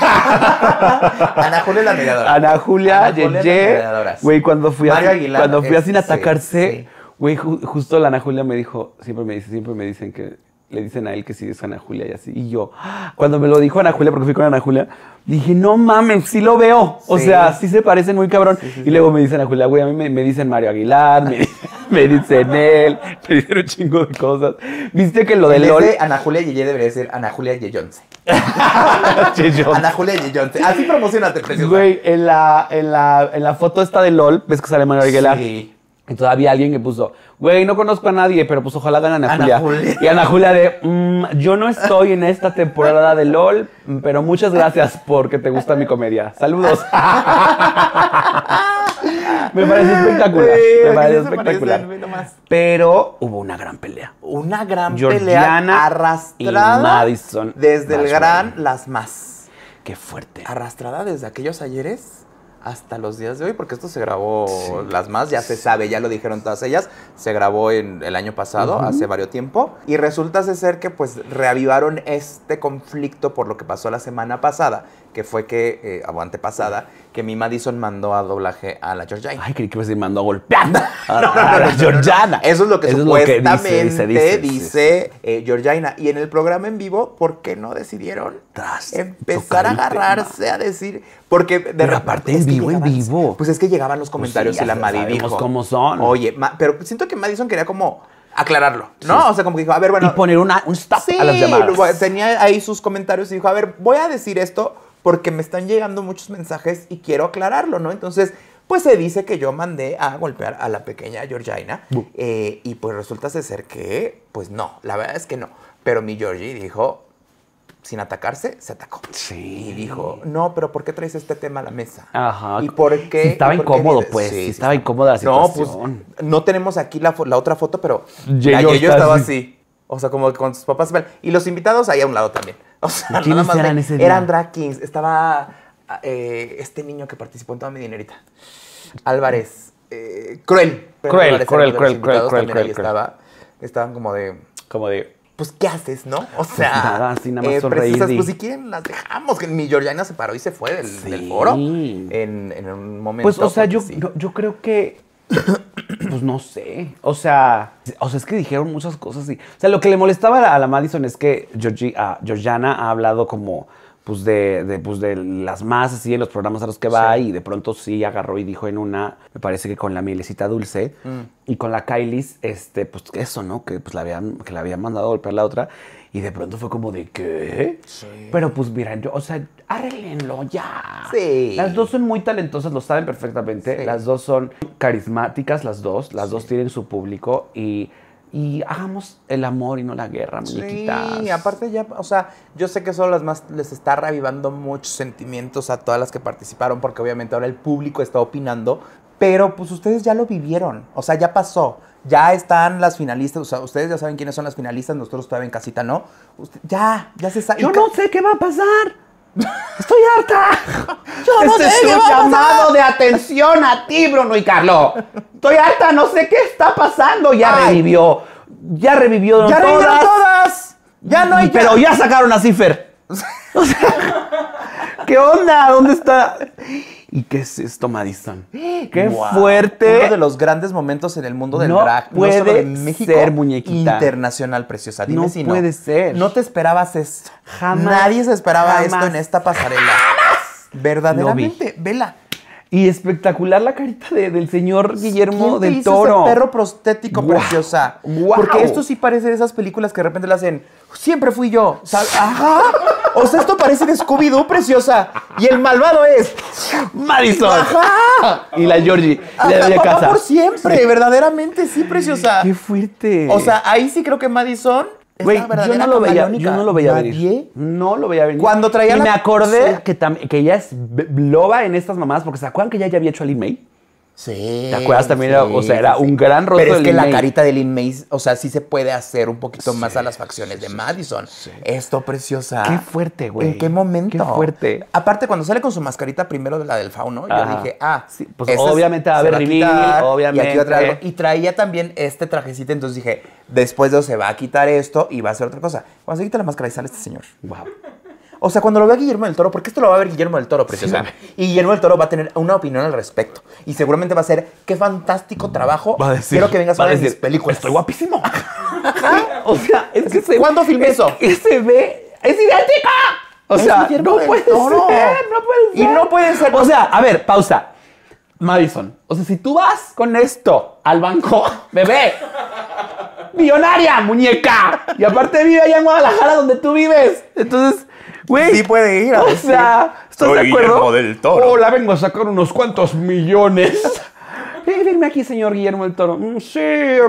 Ana Julia la mediadora. Ana Julia Yeye. Güey, cuando fui a, Aguilar, cuando fui a Sin es, Atacarse, güey, sí, sí. ju justo la Ana Julia me dijo, siempre me dice, siempre me dicen que le dicen a él que sí es Ana Julia y así. Y yo, cuando me lo dijo Ana Julia, porque fui con Ana Julia, dije, no mames, sí lo veo. O sí. sea, sí se parecen muy cabrón. Sí, sí, y luego me dicen Ana Julia, güey, a mí me, me dicen Mario Aguilar, me, me dicen él, me dicen un chingo de cosas. ¿Viste que lo de LOL? De Ana Julia Yeye debería ser Ana Julia Yeyonce. Ana Julia Yeyonce. Así promocionate, preciosa. Güey, en la, en, la, en la foto esta de LOL, ves que sale Mario Aguilar. Sí. Y todavía alguien que puso, güey, no conozco a nadie, pero pues ojalá gane Ana, Ana Julia. Julia. Y Ana Julia de, mmm, yo no estoy en esta temporada de LOL, pero muchas gracias porque te gusta mi comedia. Saludos. Me parece espectacular. Sí, me parece espectacular. Pero hubo una gran pelea. Una gran Georgiana pelea arrastrada y Madison desde el gran Las Más. Qué fuerte. Arrastrada desde aquellos ayeres hasta los días de hoy, porque esto se grabó, sí. Las Más, ya se sí. sabe, ya lo dijeron todas ellas, se grabó en el año pasado, uh-huh. hace varios tiempo, y resulta ser que pues reavivaron este conflicto por lo que pasó la semana pasada, que fue que, eh, o antepasada, que mi Madison mandó a doblaje a la Georgiana. Ay, creí que me mandó a golpear a, no, no, no, la Georgiana. Eso es lo que Eso supuestamente es lo que dice, dice, dice, dice eh, Georgiana. Y en el programa en vivo, ¿por qué no decidieron Tras, empezar a agarrarse a decir? Porque de pero aparte en vivo, en vivo. Pues es que llegaban los comentarios pues sí, y la Madi dijo. Cómo son. Oye, ma, pero siento que Madison quería como aclararlo, ¿no? Sí. O sea, como que dijo, a ver, bueno. Y poner una, un stop sí, a las llamadas. Tenía ahí sus comentarios y dijo, a ver, voy a decir esto porque me están llegando muchos mensajes y quiero aclararlo, ¿no? Entonces, pues se dice que yo mandé a golpear a la pequeña Georgiana uh. eh, y pues resulta ser que, pues no, la verdad es que no. Pero mi Georgie dijo, sin atacarse, se atacó. Sí. Y dijo, no, pero ¿por qué traes este tema a la mesa? Ajá. ¿Y por qué? Sí, estaba ¿y por incómodo, qué? pues. Sí, sí, sí, estaba incómoda la situación. No, pues, no tenemos aquí la, la otra foto, pero Yeyo la Yeyo estaba así. así. O sea, como con sus papás. Y los invitados ahí a un lado también. O sea, ¿quiénes nada más eran de, ese día? Eran drag kings. Estaba eh, este niño que participó en Toda Mi Dinerita. Álvarez. Eh, cruel. Cruel, cruel, cruel, cruel, cruel, cruel. Estaba, estaban como de... Como de... Pues, ¿qué haces, no? O sea, pues nada, así nada más eh, sonreír. Precisas, y... pues si quieren las dejamos. Que mi Georgiana se paró y se fue del, sí. del foro en, en un momento. Pues, o sea, yo, sí. yo, yo creo que, pues no sé, o sea, o sea, es que dijeron muchas cosas y, o sea, lo que le molestaba a la Madison es que Georgie, uh, Georgiana ha hablado como, pues de, de, pues de las más así en los programas a los que va sí. y de pronto sí agarró y dijo en una, me parece que con la Mielecita Dulce mm. y con la Kylie's, este, pues eso, ¿no? Que pues la habían, que la habían mandado a golpear la otra y de pronto fue como de, ¿qué? Sí. Pero pues mira, yo, o sea, arréglenlo ya. Sí. Las dos son muy talentosas, lo saben perfectamente, sí. Las dos son carismáticas, las dos, las sí. dos tienen su público y... y hagamos el amor y no la guerra, muñequitas. Sí, aparte ya, o sea, yo sé que solo las más les está revivando muchos sentimientos a todas las que participaron, porque obviamente ahora el público está opinando, pero pues ustedes ya lo vivieron, o sea, ya pasó, ya están las finalistas, o sea, ustedes ya saben quiénes son las finalistas, nosotros todavía en casita no, Usted, ya, ya se sabe. Yo no sé qué va a pasar. Estoy harta. Yo no este sé es qué un va a llamado pasar. de atención a ti, Bruno y Carlos. Estoy harta, no sé qué está pasando. Ya Ay. revivió. Ya revivió ¡Ya todas. revivieron todas! ¡Ya no hay Pero ya sacaron a Cifer. O sea, ¿qué onda? ¿Dónde está? ¿Y qué es esto, Madison? ¡Qué Wow. fuerte! Uno de los grandes momentos en el mundo del No drag. puede no solo de México, ser, muñequita. internacional, preciosa. Dime No si puede ser. No te esperabas esto. Jamás, Nadie se esperaba jamás. esto en esta pasarela. Verdaderamente, vela. Y espectacular la carita de- del señor Guillermo ¿Quién te del hizo Toro. ese perro prostético, Guau, preciosa? guau. Porque esto sí parece de esas películas que de repente le hacen, siempre fui yo. ¿sabes? Ajá. O sea, esto parece de Scooby-Doo, preciosa. Y el malvado es... Madison. ¡Ajá! Y la Georgie. Ajá, de la papá casa. por siempre, verdaderamente, sí, preciosa. Qué fuerte. O sea, ahí sí creo que Madison es güey, la yo verdadera no lo veía, camaleónica. yo no lo veía Nadie. venir. No lo veía venir. Cuando traía y la- me acordé Sí. que, tam- que ella es b- loba en estas mamadas, porque ¿se acuerdan que ella ya había hecho a Lin May? Sí. ¿Te acuerdas también? Era- o sea, sí, era sí. un gran rostro Pero es de que Lin la May. carita de Lin May, o sea, sí se puede hacer un poquito más a las facciones de Madison. Esto, preciosa. Qué fuerte, güey. ¿En qué momento? Qué fuerte. Aparte, cuando sale con su mascarita primero de la del fauno, yo Ajá. dije, ah, Sí, pues esta es- obviamente va a se haber reveal, quitar, obviamente. Y, aquí va a traer algo. Y traía también este trajecito, entonces dije, después de eso se va a quitar esto y va a hacer otra cosa. Cuando se quita la máscara y sale este señor. Wow. O sea, cuando lo vea Guillermo del Toro, porque esto lo va a ver Guillermo del Toro, preciosa. Sí. Y Guillermo del Toro va a tener una opinión al respecto. Y seguramente va a ser, qué fantástico trabajo. Va a decir. Quiero que vengas va a a ver mis decir, películas. Estoy guapísimo. O sea, es que se. ¿Cuándo filmé eso? Es que se ve. ¡Es idéntica! O Es sea, Guillermo no del puede Toro. ser. No puede ser. Y no puede ser. O sea, a ver, pausa. Madison, o sea, si tú vas con esto al banco, bebé, millonaria, muñeca, y aparte vive allá en Guadalajara donde tú vives, entonces, güey, Sí puede ir a o decir, sea, ¿estás "Soy de acuerdo? Guillermo del Toro". Hola, vengo a sacar unos cuantos millones. Eh, Venme aquí, señor Guillermo del Toro. Mm, Sí,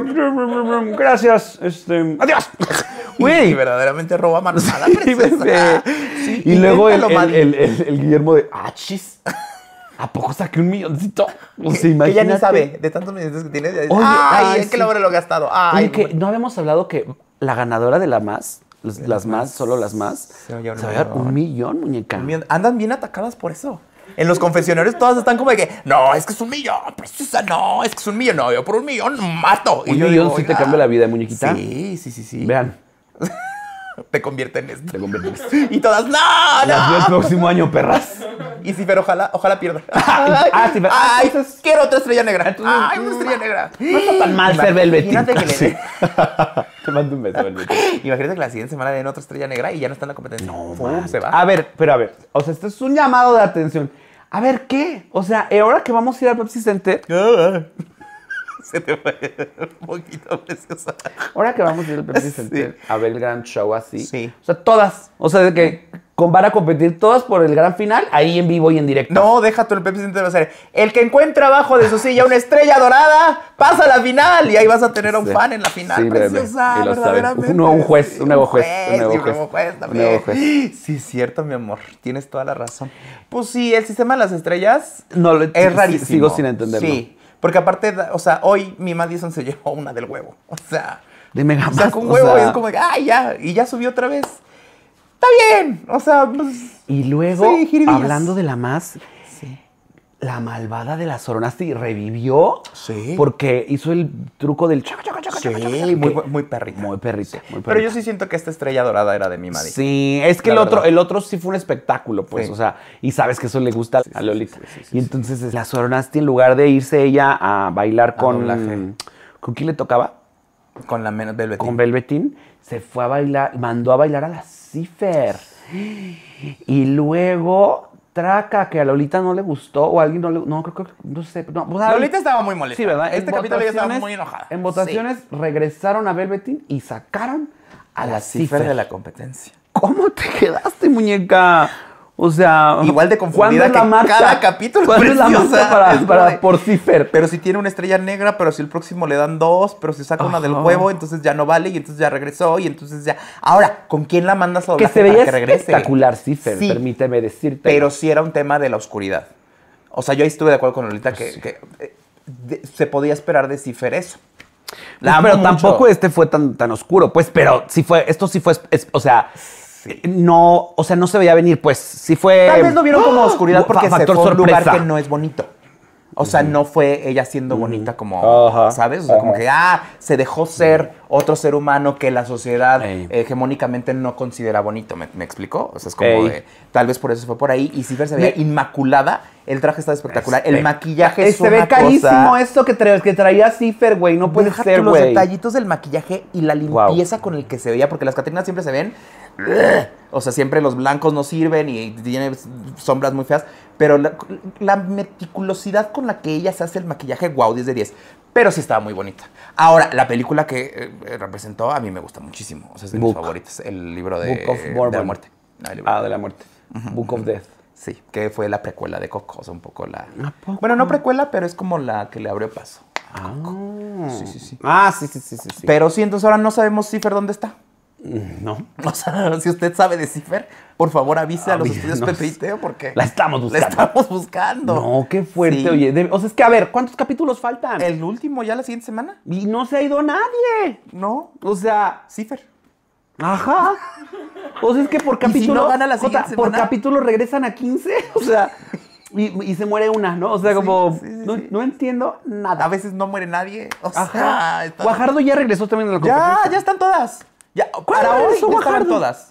gracias. Este, adiós. Güey, verdaderamente roba manzana, preciosa. bebé. Sí, Y luego el, inténtalo, el, Madi. el, el- el Guillermo de, ah, chis, ¿a poco saqué un milloncito? O sea, Que ya ni imagínate. sabe, de tantos millones que tiene. Oye, Oye, ay, ay, es que sí. lo habré lo gastado. Ay, Oye, que no habíamos hablado que la ganadora de la más, las, las más, solo las más, Se va a llevar un se va a llevar millón. un millón, muñeca. un millón. Andan bien atacadas por eso. En los confesionarios todas están como de que, no, es que es un millón, preciosa, no, es que es un millón, no, yo por un millón mato. Un yo millón digo, sí te "Oiga". cambia la vida, muñequita. Sí, sí, sí, sí. Vean, Te convierte en esto. te convertiste. Y todas, no, Las veo el no. próximo año, perras. Y sí, pero ojalá, ojalá pierda. ah, sí, pero- ah, Ay, entonces- quiero otra estrella negra. Entonces, Ay, una estrella negra. No está tan mal ser Velvetín. Imagínate que le Sí. Te mando un beso, Velvetín. Imagínate que la siguiente semana den otra estrella negra y ya no está en la competencia. No, Pum, man. se va. A ver, pero a ver. O sea, esto es un llamado de atención. A ver, ¿qué? O sea, ahora que vamos a ir al Pepsi Center, Se te fue un poquito preciosa. ahora que vamos a ir al Pepsi Sí. Center a ver el gran show así. Sí. O sea, todas. O sea, de que con- van a competir todas por el gran final, ahí en vivo y en directo. No, deja tú, el Pepsi Center va a ser el que encuentra abajo de su silla una estrella dorada, pasa a la final y ahí vas a tener a un Sí. fan en la final, Sí, bebé. preciosa, Y lo sabe. verdaderamente. Un nuevo juez, un nuevo juez, un nuevo sí, juez. nuevo juez Un también. nuevo juez. Sí, es cierto, mi amor, tienes toda la razón. Pues sí, el sistema de las estrellas No, lo- es sí, rarísimo. sigo sin entenderlo. Sí, porque aparte, da- o sea, hoy mi Madison se llevó una del huevo, o sea... De Mega Sacó un o huevo sea, y es como, de, ay, ya, y ya subió otra vez. Está bien, o sea, pues... Y luego, Sí, jiribillas. hablando de la más, Sí. la malvada de la Soronasti revivió Sí. porque hizo el truco del chaca, chaca, chaca, Sí, chaca, chaca, muy, que- muy perrita. muy perrito, muy Pero yo perrito. sí siento que esta estrella dorada era de mi Maddy. Sí, es que La el otro, verdad. el otro sí fue un espectáculo, pues, Sí. o sea, y sabes que eso le gusta a Lolita. Y entonces la Soronasti, en lugar de irse ella a bailar A con... doblaje. ¿Con quién le tocaba? Con la menos Velvetín. Con Velvetín, se fue a bailar, mandó a bailar a la Cifer. Y luego, traca, que a Lolita no le gustó, o a alguien no le... No, creo que... No sé. No, o sea, Lolita estaba muy molesta. Sí, ¿verdad? Este En capítulo ya estaba votaciones- muy enojada. En votaciones regresaron a Velvetín y sacaron a A la, la cifra Cifer. de la competencia. ¿Cómo te quedaste, muñeca? O sea, Igual de confundida ¿cuándo es la que marcha? cada capítulo, ¿Cuándo es la preciosa? marcha para, Es como para- de- por Cipher? Pero si tiene una estrella negra, pero si el próximo le dan dos, pero si saca una del Ajá. huevo, entonces ya no vale y entonces ya regresó y entonces ya... Ahora, ¿con quién la mandas a Que doblaje se veía para que regrese? espectacular, Cipher, Sí, permíteme decirte. pero sí era un tema de la oscuridad. O sea, yo ahí estuve de acuerdo con Lolita que, Sí. que, eh, de- se podía esperar de Cipher eso. Pues, amo pero mucho. tampoco este fue tan, tan oscuro, pues, pero sí fue, esto sí fue, es- o sea, no, o sea, no se veía venir, pues, sí fue... Tal vez lo vieron como oscuridad Fa- porque se factor fue a un lugar sorpresa. que no es bonito. O sea, no fue ella siendo bonita como, Ajá, ¿sabes? O sea, como ajá. que, ah, se dejó ser otro ser humano que la sociedad Ey. eh, hegemónicamente no considera bonito. ¿Me, me explicó? O sea, es como Ey. de, tal vez por eso fue por ahí. Y Cipher se veía Me- inmaculada. El traje está espectacular. El Espe- maquillaje es Se ve una carísimo cosa. esto que, tra- que traía Cipher, güey, no puede Deja ser, tú los güey. detallitos del maquillaje y la Wow. limpieza con el que se veía, porque las Catrinas siempre se ven, o sea, siempre los blancos no sirven y tienen sombras muy feas, pero la, la meticulosidad con la que ella se hace el maquillaje, wow, diez de diez. Pero sí estaba muy bonita. Ahora, la película que eh, representó a mí me gusta muchísimo, o sea, es de mis Book. favoritos, el libro de, Book of de Mormon. la muerte. No, el libro Ah, de la muerte. Book of Death. Sí, que fue la precuela de Coco, o sea, un poco la... ¿A poco? Bueno, no precuela, pero es como la que le abrió paso. Ah. Sí, sí, sí. Ah, sí, sí, sí, sí. sí. Pero sí, entonces ahora no sabemos Cipher dónde está. No. O sea, si usted sabe de Cipher, por favor avise a los estudios Avísenos. Pepe y Teo porque La estamos la buscando. estamos buscando. No, qué fuerte, Sí. oye. de- o sea, es que, a ver, ¿cuántos capítulos faltan? El último ya la siguiente semana. Y no se ha ido nadie. No, O sea, Cipher. ajá. O sea, es que por ¿Y si capítulo. no gana la Jota, siguiente por semana? capítulo regresan a quince. O sea, y, y se muere una, ¿no? O sea, Sí, como. sí, sí, no, sí. no entiendo A nada. veces no muere nadie. O sea, Ajá. está- Guajardo ya regresó también a la Ya, competencia. ya están todas. Ya, ¿Cuándo para hoy regresó ya estaban Guajardo? todas.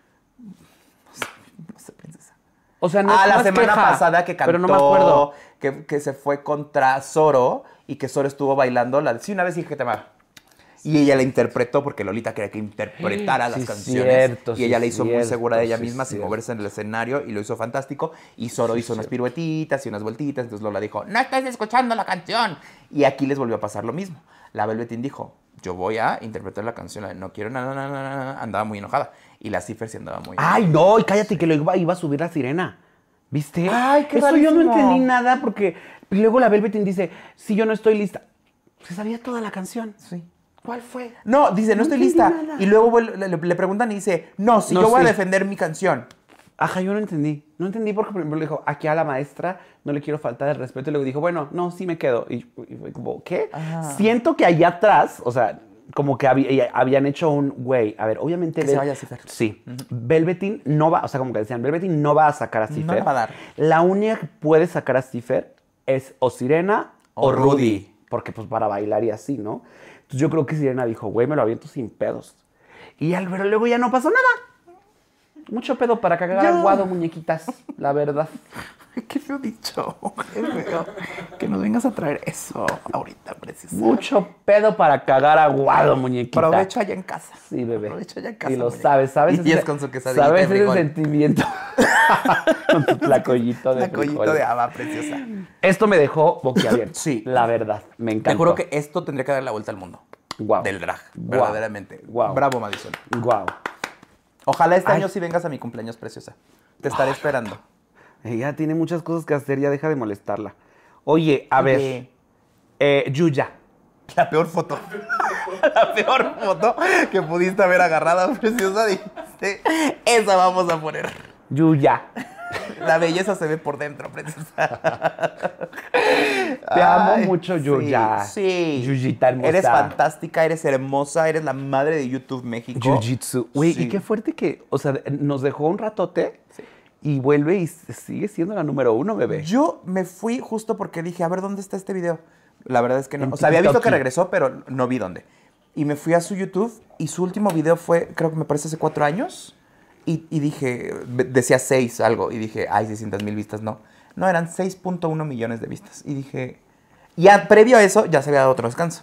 No sé, no sé, princesa. O sea, no Ah, no la es semana queja, pasada que cantó, Pero no me acuerdo. Que, que se fue contra Zoro y que Zoro estuvo bailando. La, sí, una vez dije que te amaba. Y ella la interpretó porque Lolita quería que interpretara Sí, las canciones. cierto, y sí, ella la hizo muy cierto, segura de ella sí, misma, sin cierto. moverse en el escenario, y lo hizo fantástico. Y Zoro hizo unas piruetitas y unas vueltitas. Entonces Lola dijo, no estás escuchando la canción. Y aquí les volvió a pasar lo mismo. La Velveteen dijo, yo voy a interpretar la canción, la de no quiero nada, nada, nada, nada. Andaba muy enojada. Y la Cipher sí andaba muy Ay, no, y cállate que lo iba, iba a subir la sirena. ¿Viste? Ay, qué Eso yo no rarísimo. entendí nada porque luego la Velveteen dice, si yo no estoy lista. Se sabía toda la canción. Sí. ¿Cuál fue? No, dice, no, No estoy entendí lista. nada. Y luego vuel- le, le preguntan y dice, no, si No, yo voy sí. a defender mi canción. Ajá, yo no entendí. No entendí porque, por ejemplo, le dijo, aquí a la maestra no le quiero faltar el respeto. Y luego dijo, bueno, no, sí me quedo. Y, y fue como, ¿qué? Ajá. Siento que allá atrás, o sea, como que había- habían hecho un, güey, a ver, obviamente... Que se Vel- vaya Cipher. Sí. Velveteen no va, o sea, como que decían, Velveteen no va a sacar a Cipher. la va a dar. La única que puede sacar a Cipher es o Sirena o, O Rudy. Rudy. Porque pues para bailar y así, ¿no? Entonces yo creo que Sirena dijo, güey, me lo aviento sin pedos. Y al pero luego ya no pasó nada. Mucho pedo para cagar Ya. aguado, muñequitas, la verdad. Qué feo dicho. Qué feo. Que nos vengas a traer eso ahorita, preciosa. Mucho pedo para cagar aguado, muñequita. Aprovecha allá en casa. Sí, bebé. Aprovecha allá en casa. Y lo muñeca. sabes, ¿sabes? Y ese- es con su quesadilla ¿Sabes de ese frijol. sentimiento? Con tu tlacoyito de Tacollito frijol. de haba, preciosa. Esto me dejó boquiabierto. Sí. La verdad, me encanta. Te juro que esto tendría que dar la vuelta al mundo. Guau. Del drag. Guau. Verdaderamente. Guau. Bravo, Madison. Guau. Ojalá este Ay. año sí vengas a mi cumpleaños, preciosa. Te estaré esperando. Ella tiene muchas cosas que hacer, ya deja de molestarla. Oye, a ver. Oye. Eh, Yuya. La peor foto. La peor foto que pudiste haber agarrado, preciosa. Dijiste, esa vamos a poner. Yuya. La belleza se ve por dentro, preciosa. Te amo mucho, Yuya. Sí. Yuyita hermosa. Eres fantástica, eres hermosa, eres la madre de YouTube México. Jiu-Jitsu. Güey, Sí. y qué fuerte que, o sea, nos dejó un ratote y vuelve y sigue siendo la número uno, bebé. Yo me fui justo porque dije, a ver, ¿dónde está este video? La verdad es que no. En O sea, había visto que TikTok. regresó, pero no vi dónde. Y me fui a su YouTube y su último video fue, creo que me parece hace cuatro años. Y, y dije, decía seis algo. Y dije, ay, seiscientas mil vistas. No, no, eran seis punto uno millones de vistas. Y dije, ya previo a eso, ya se había dado otro descanso.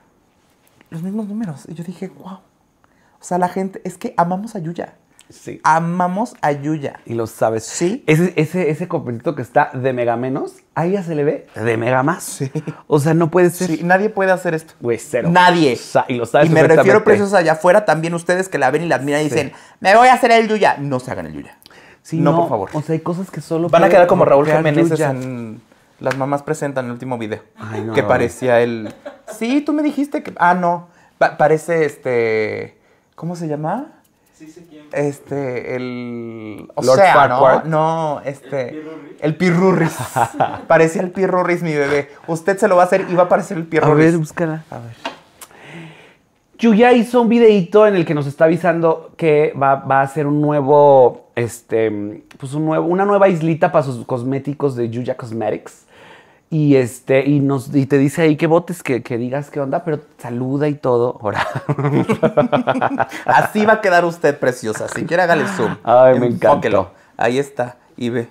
Los mismos números. Y yo dije, wow. O sea, la gente, es que amamos a Yuya. Sí. Amamos a Yuya. Y lo sabes. Sí. Ese, ese, ese completito que está de mega menos, a ella se le ve de mega más. Sí. O sea, no puede ser. Sí, nadie puede hacer esto. Güey, cero. Nadie. Sa- y lo sabes Y me refiero perfectamente. precios allá afuera, también ustedes que la ven y la admiran y Sí. dicen, me voy a hacer el Yuya. No se hagan el Yuya. Sí, no, por favor. O sea, hay cosas que solo Van a puede quedar como Raúl crear Jiménez Yuya. en Las Mamás Presentan, el último video. Ay, no, que no. parecía el... Sí, tú me dijiste que... Ah, no. Pa- parece este... ¿Cómo se llama? Sí sé quién. Este, el... O Lord sea, ¿no? Farquaad. No, este... ¿El Pirurris? El Pirurris. Parecía el Pirurris, mi bebé. Usted se lo va a hacer y va a parecer el A Pirurris. ver, búscala. A ver. Yuya hizo un videito en el que nos está avisando que va, va a hacer un nuevo, este, pues un nuevo, una nueva islita para sus cosméticos de Yuya Cosmetics. Y este, y nos, y te dice ahí que votes, que, que digas qué onda, pero saluda y todo. Ahora. Así va a quedar usted, preciosa. Si quiere, hágale zoom. Ay, me encantó. Enfóquelo. Ahí está. Y ve.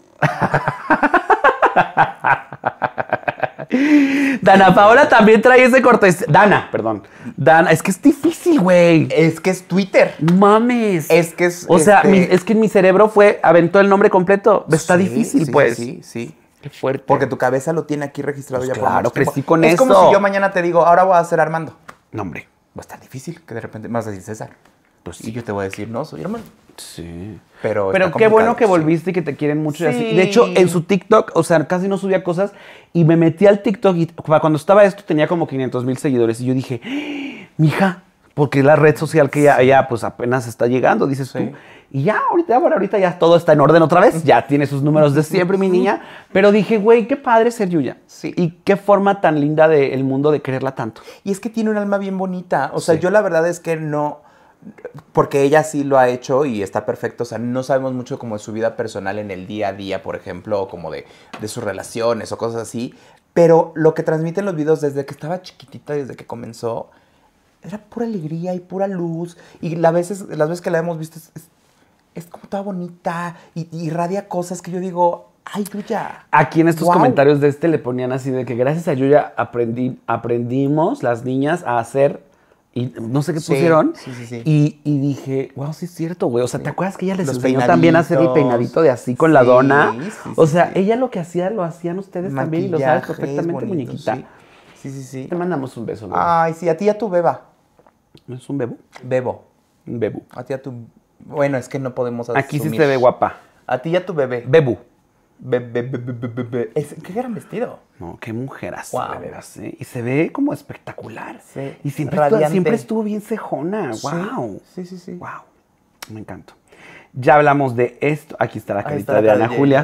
Dana Paola también trae ese corte. Dana, perdón. Dana, es que es difícil, güey. Es que es Twitter. No mames. Es que es... O sea, este- mi- es que en mi cerebro fue, aventó el nombre completo. Está Sí, difícil, sí, pues. Sí, sí. Qué fuerte. Porque tu cabeza lo tiene aquí registrado Pues ya por claro, mucho tiempo. crecí con es eso. como si yo mañana te digo, ahora voy a ser Armando. No, hombre. Va a estar difícil que de repente me vas a decir César. Pues sí, yo te voy a decir, no, soy hermano. Sí. Pero, Pero está qué bueno complicado, que sí. volviste y que te quieren mucho y así. Sí. De hecho, en su TikTok, o sea, casi no subía cosas y me metí al TikTok y cuando estaba esto tenía como quinientos mil seguidores y yo dije, ¡Ah, mija, porque es la red social que ya, ya pues apenas está llegando, dices Sí. tú. Y ya, ahorita, bueno, ahorita ya todo está en orden otra vez, ya tiene sus números de siempre, mi niña. Pero dije, güey, qué padre ser Yuya. Sí. Y qué forma tan linda del mundo de quererla tanto. Y es que tiene un alma bien bonita. O sea, Sí. yo la verdad es que no... Porque ella sí lo ha hecho y está perfecto. O sea, no sabemos mucho como de su vida personal en el día a día, por ejemplo, o como de, de sus relaciones o cosas así. Pero lo que transmiten los videos desde que estaba chiquitita, desde que comenzó, era pura alegría y pura luz. Y la veces, las veces que la hemos visto es, es, es como toda bonita y, y irradia cosas que yo digo, ay, Yuya. Aquí en estos Guau. comentarios de este le ponían así de que gracias a Yuya aprendí, aprendimos las niñas a hacer, y no sé qué Sí, pusieron, sí, sí, sí. Y, y dije, wow, sí es cierto, güey. O sea, ¿te acuerdas que ella les Los enseñó también a hacer el peinaditos. peinadito de así con la Sí, dona? sí, o sí, sea, sí. ella lo que hacía lo hacían ustedes también y lo sabes Maquillajes perfectamente, bonitos, muñequita. Sí, sí, sí. sí. Te mandamos un beso, güey. Ay, sí, a ti y a tu beba. ¿No es un bebo? Bebo. Un bebu. A ti y a tu... Bueno, es que no podemos Aquí sí asumir. se ve guapa. A ti y a tu bebé. Bebu. Bebé, bebé, bebé, bebé. Es- qué gran vestido. No, qué mujeras, Guau. de veras, ¿eh? Y se ve como espectacular. Sí. Y siempre, Radiante. estuvo, siempre estuvo bien cejona. Wow. Sí, sí, sí. Wow. Me encantó. Ya hablamos de esto. Aquí está la Ahí carita está la de cara Ana Julia.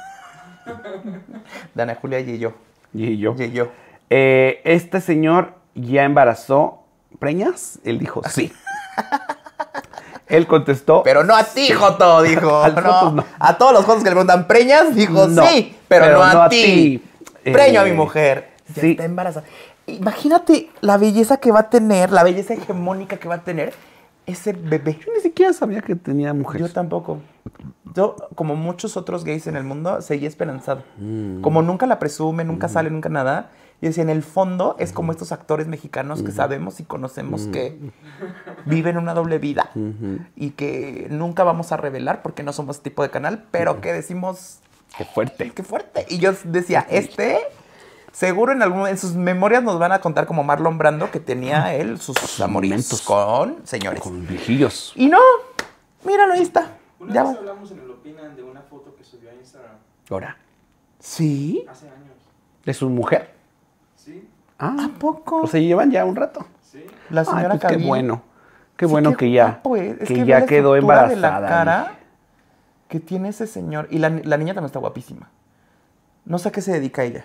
De Ana Julia y yo. Y yo. Y yo. Eh, este señor ya embarazó preñas. Él dijo sí. Él contestó. Pero no a ti, Joto, dijo. Al No. Joto no. A todos los Jotos que le preguntan preñas, dijo No, sí, pero, pero no, a no a ti. ti. Preño a Eh, mi mujer. Ya sí. está embarazada. Imagínate la belleza que va a tener, la belleza hegemónica que va a tener ese bebé. Yo ni siquiera sabía que tenía mujer. Yo tampoco. Yo, como muchos otros gays en el mundo, seguí esperanzado. Mm. Como nunca la presume, nunca sale, nunca nada. Yo decía, en el fondo es como estos actores mexicanos que sabemos y conocemos que viven una doble vida y que nunca vamos a revelar porque no somos ese tipo de canal, pero que decimos, Qué fuerte. qué fuerte. Y yo decía, este, seguro en algún en sus memorias nos van a contar como Marlon Brando que tenía él sus amorientos con señores. Con viejillos. Y no, míralo, ahí está. Una Ya vez va. hablamos en el Opinan de una foto que subió a Instagram Ahora. ¿Sí? hace años. ¿De su mujer? ¿Sí? Ah. ¿A poco? O sea, llevan ya un rato. ¿Sí? La Ay, señora pues qué Cabil. bueno. Qué Sí, bueno qué que ya, guapo, eh. Es que ve ya la quedó estructura de embarazada. la cara que tiene ese señor. Y la, la niña también está guapísima. No sé a qué se dedica ella.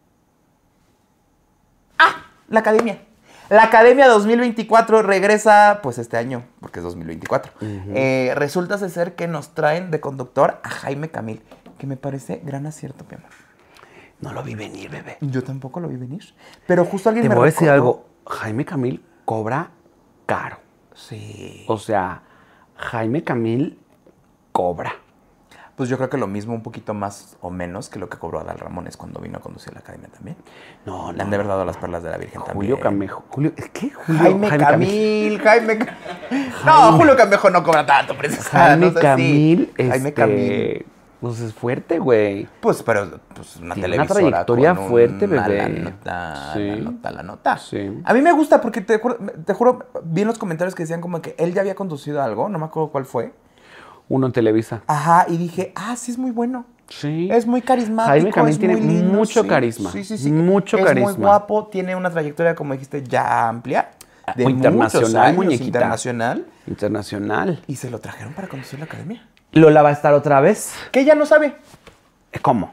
¡Ah! La academia. La Academia dos mil veinticuatro regresa, pues este año, porque es dos mil veinticuatro. Eh, resulta ser que nos traen de conductor a Jaime Camil, que me parece gran acierto, mi amor. No lo vi venir, bebé. Yo tampoco lo vi venir. Pero justo alguien Te me voy a decir recordó- algo. Jaime Camil cobra caro. Sí. O sea, Jaime Camil cobra. Pues yo creo que lo mismo, un poquito más o menos que lo que cobró Adal Ramones cuando vino a conducir la academia también. No, Le han de haber dado las perlas de la Virgen Julio también. Camejo. Julio, ¿es qué? Julio, Jaime, Camil, Jaime Ca- No, Julio Camejo no cobra tanto, precisa. Jaime no sé si- Camil, Jaime este, Camil. pues es fuerte, güey. Pues, pero pues, una Tiene una televisora trayectoria con fuerte, una bebé. La nota, Sí. la nota, la nota. Sí. A mí me gusta porque te, juro- te juro, vi en los comentarios que decían como que él ya había conducido algo, no me acuerdo cuál fue. Uno en Televisa. Ajá, y dije, ah, sí es muy bueno. Sí. Es muy carismático. Jaime Camil es tiene muy lindo, mucho sí. carisma. Sí, sí, sí. Mucho es carisma. Es muy guapo, tiene una trayectoria, como dijiste, ya amplia. De Muy internacional, muchos años, muñequita. internacional. Internacional. Y se lo trajeron para conducir la academia. ¿Lola va a estar otra vez? Que ella no sabe. ¿Cómo?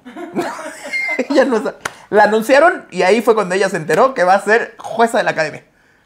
Ella no sabe. La anunciaron y ahí fue cuando ella se enteró que va a ser jueza de la academia.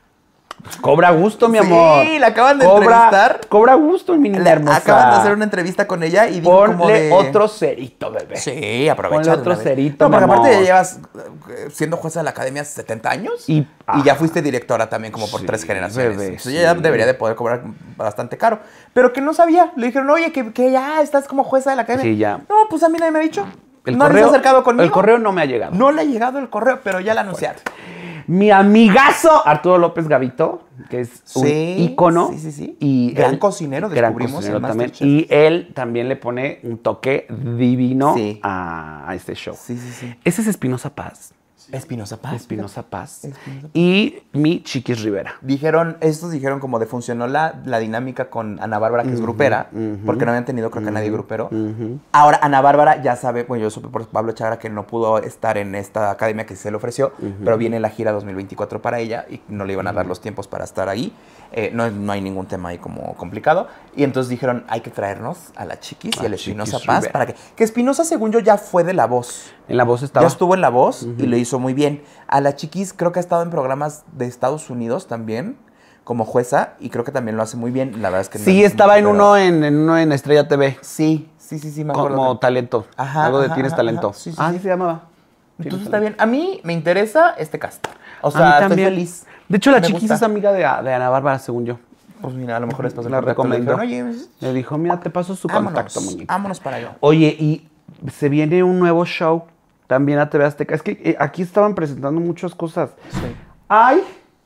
Cobra gusto, mi Sí, amor. la acaban de cobra, entrevistar. Cobra gusto, mi niña Le hermosa. acaban de hacer una entrevista con ella y dijo Ponle como de... otro cerito, bebé. Sí, aprovecha. Ponle de otro una vez. cerito, No, porque mi aparte amor. ya llevas eh, siendo jueza de la academia setenta años Y- y, ah. ya fuiste directora también como por Sí, tres generaciones. bebé, Entonces sí. ella ya debería de poder cobrar bastante caro. Pero que no sabía. Le dijeron, oye, que, que ya estás como jueza de la academia. Sí, ya. No, pues a mí nadie me ha dicho. El no correo, les ha acercado conmigo. El correo no me ha llegado. No le ha llegado el correo, pero ya la anunciaron. Mi amigazo Arturo López Gavito, que es un Sí, ícono. sí, sí, sí. Y Gran él- cocinero, gran descubrimos cocinero en también. Masterchef. Y él también le pone un toque divino Sí. a, a este show. Sí, sí, sí. Ese es Espinosa Paz. Espinosa Paz. Espinosa Paz. Espinosa Paz. Y mi Chiquis Rivera. Dijeron, estos dijeron como de funcionó la, la dinámica con Ana Bárbara, que es grupera, ujú. porque no habían tenido creo que nadie grupero. Ahora Ana Bárbara ya sabe, bueno, yo supe por Pablo Chagra que no pudo estar en esta academia que se le ofreció, pero viene la gira dos mil veinticuatro para ella y no le iban a dar los tiempos para estar ahí. Eh, no, no hay ningún tema ahí como complicado. Y entonces dijeron, hay que traernos a la Chiquis y A al Espinosa Chiquis Paz Rivera. para que... Que Espinosa, según yo, ya fue de La Voz. En la voz estaba. Ya estuvo en La Voz y lo hizo muy bien. A la Chiquis creo que ha estado en programas de Estados Unidos también, como jueza, y creo que también lo hace muy bien. La verdad es que no Sí, es estaba en mucho, uno pero- en, en uno en Estrella T V. Sí, sí, sí, sí, me acuerdo. Como que- talento. Ajá, Algo de ajá, tienes ajá, talento. ajá. Sí, sí, ah, sí. sí se llamaba. Entonces Tienes está bien. A mí me interesa este cast. O A mí sea, estoy también. feliz. De hecho, la Me Chiquis gusta. es amiga de, de Ana Bárbara, según yo. Pues mira, a lo mejor después La recomendó. Oye, pues, Le dijo, mira, te paso su vámonos, contacto, muñeca. vámonos para allá. Oye, y se viene un nuevo show también a T V Azteca. Es que eh, aquí estaban presentando muchas cosas. Sí. Ay.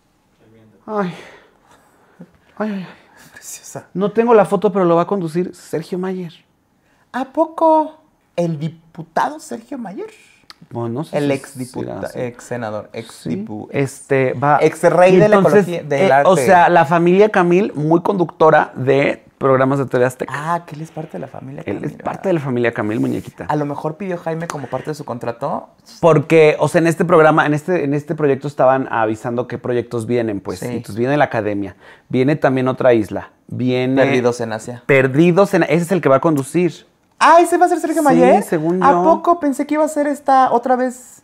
Ay. Ay, ay, ay. Preciosa. No tengo la foto, pero lo va a conducir Sergio Mayer. ¿A poco el diputado Sergio Mayer? Bueno, no sé El si ex diputado, será así. ex senador, ex Sí, dipu, este va ex rey y de la entonces, ecología- del eh, arte. o sea, la familia Camil, muy conductora de programas de T V Azteca. Ah, que él es parte de la familia. Él es Camil, parte de la familia Camil, muñequita. A lo mejor pidió Jaime como parte de su contrato. Porque, o sea, en este programa, en este, en este proyecto estaban avisando qué proyectos vienen, pues. Sí. Entonces viene la academia, viene también otra isla, viene... Perdidos en Asia. Perdidos en... Ese es el que va a conducir. Ah, ¿ese va a ser Sergio Sí, Mayer? según ¿A yo. poco pensé que iba a ser esta otra vez?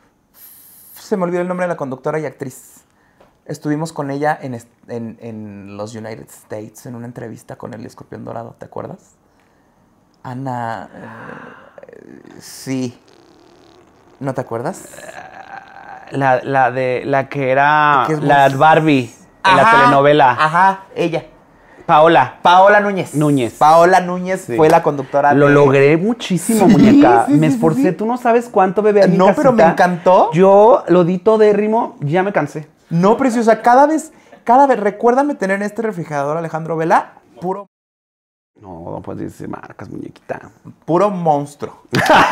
Se me olvidó el nombre de la conductora y actriz. Estuvimos con ella en, est- en, en los United States en una entrevista con el Escorpión Dorado, ¿te acuerdas? Ana... eh, sí. ¿No te acuerdas? La, la de... La que era... Que es la muy- Barbie, en la Ajá, telenovela. Ajá, ella. Paola. Paola Núñez. Núñez. Paola Núñez Sí. fue la conductora. Lo de- logré muchísimo, Sí, muñeca. sí, me sí, esforcé. sí. Tú no sabes cuánto, bebé. a mi No, pero me casita. encantó. Yo lo di todo de ritmo. Ya me cansé. No, preciosa. Cada vez, cada vez, recuérdame tener en este refrigerador, Alejandro Vela, puro, No, no puedes decir marcas, muñequita. puro monstruo.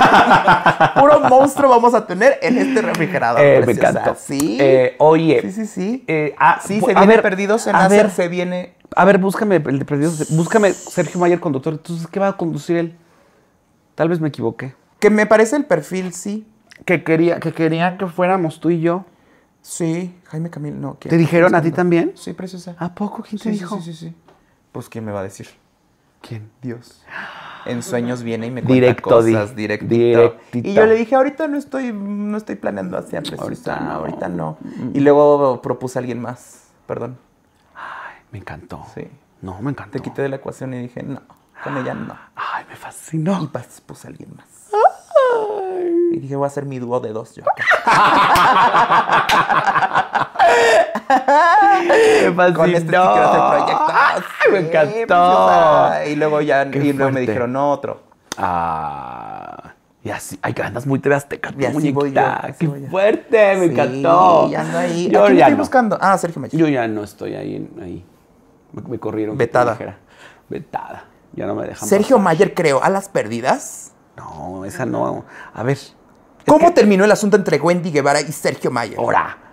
Puro monstruo vamos a tener en este refrigerador. Eh, me preciosa. encantó. Sí. Eh, oye. sí, sí, sí. eh, ah, sí, pu- se a viene ver, Perdidos en a Asia, ver. se viene... A ver, búscame el de Perdidos. Búscame Sergio Mayer, conductor. Entonces, ¿qué va a conducir él? Tal vez me equivoqué. Que me parece el perfil, sí. Que quería que, querían que fuéramos tú y yo. Sí, Jaime Camil, no. ¿quién? ¿Te dijeron a ti Buscando. también? Sí, preciosa. ¿A poco? ¿Quién te Sí, sí, dijo? sí, sí, sí. Pues, ¿quién me va a decir? ¿Quién? Dios. En sueños viene y me cuenta Directo, di- cosas, directito. directito. Y yo le dije, ahorita no estoy, no estoy planeando hacia preciosa. Ahorita no. Ahorita no. Y luego propuse a alguien más. Perdón. Me encantó. Sí. No, me encantó. Te quité de la ecuación y dije, no, con ella no. Ay, me Y fascinó. pas- puse a alguien más. Y dije, voy a hacer mi dúo de dos yo. Me fascinó. Con este sí quiero hacer proyectos. Ay, me Sí, encantó. preciosa. Y luego ya, Qué y luego me fuerte. dijeron, no, otro. Ah, y así, ay, que andas muy T V Azteca, tú, Y así voy yo, muñequita. así Qué voy yo. fuerte, me Sí, encantó. y ando ahí. Yo ¿A quién ya estoy no. buscando? Ah, Sergio Mayer. Yo ya no estoy ahí, en- ahí. Me, me corrieron. que te Vetada. dijera. Vetada. Ya no me dejan Sergio pasar. Mayer creó a las perdidas. No, esa no. A ver. ¿Cómo terminó el asunto entre Wendy Guevara y Sergio Mayer? Ahora.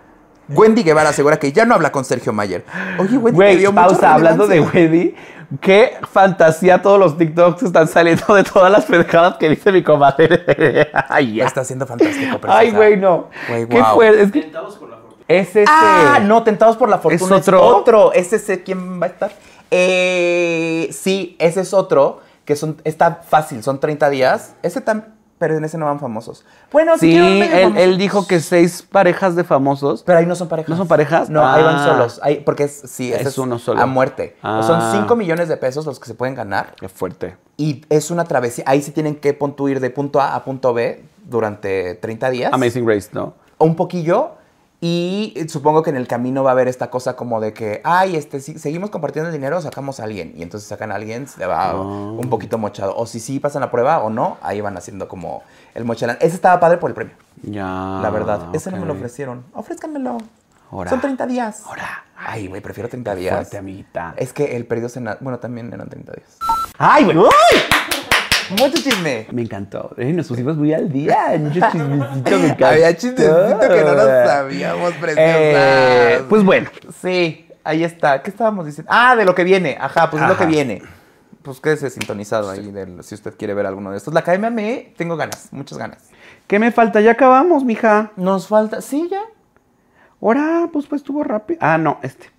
Wendy Guevara asegura que ya no habla con Sergio Mayer. Oye, Wendy, te Güey, dio mucha pausa, hablando de relevancia. Wendy, qué fantasía todos los TikToks que están saliendo de todas las pendejadas que dice mi comadre. Ay, ya. Está siendo fantástico, preciosa. Ay, güey, no. Güey, ¿Qué wow. fue? Es que Tentados por la fortuna. es ese. Ah, no, Tentados por la Fortuna. ¿Es otro? otro. Ese sé quién va a estar. Eh, sí, ese es otro. Que son, está fácil, son treinta días. Ese también. Pero en ese no van famosos. Bueno, Sí, quiero medio él, famosos. él dijo que seis parejas de famosos. Pero ahí no son parejas. ¿No son parejas? No, ahí van Ah. solos. Ahí, porque es, sí, ese Es uno solo. a muerte. Ah. Son cinco millones de pesos los que se pueden ganar. Qué fuerte. Y es una travesía. Ahí sí tienen que puntuir de punto A a punto B durante treinta días. Amazing Race, ¿no? O un poquillo. Y supongo que en el camino va a haber esta cosa como de que, ay, este, si seguimos compartiendo el dinero, sacamos a alguien. Y entonces sacan a alguien, se va Oh. un poquito mochado. O si sí pasan la prueba o no, ahí van haciendo como el mochelán. Ese estaba padre por el premio, Ya. la verdad. Ese no me lo ok. ofrecieron. Ofrézcanmelo. Ahora. Son treinta días. Ahora. Ay, güey, prefiero treinta días. Fuerte, amiguita. Es que el perdido se... na- Bueno, también eran treinta días. Ay, güey. Mucho chisme. Me encantó. Eh, nos pusimos muy al día. Mucho chismecito, me encantó. Había chismecito que no nos sabíamos, preciosas. Eh, pues bueno. Sí, ahí está. ¿Qué estábamos diciendo? Ah, de lo que viene. Ajá, pues es lo Ajá. que viene. Pues quédese sintonizado ahí del- si usted quiere ver alguno de estos. La Academia me tengo ganas, muchas ganas. ¿Qué me falta? Ya acabamos, mija. Nos falta. Sí, ya. Ahora, pues, pues estuvo rápido. Ah, no, este.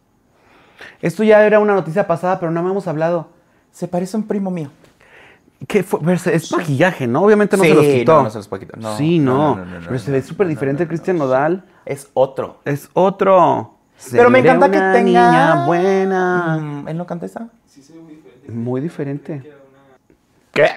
Esto ya era una noticia pasada, pero no habíamos hablado. Se parece a un primo mío. ¿Qué fue? Pero se- es maquillaje, ¿no? Obviamente no Sí, se los quitó. no, no se los puede quitar. No, sí, no. no, no, no, no, pero no, se ve no, súper no, diferente no, el no, Cristian no, Nodal. Es otro. Es otro. Se Pero me ve encanta que una tenga. niña buena. Mm, ¿Él no canta esa? Sí, se ve muy diferente. Muy diferente. ¿Qué?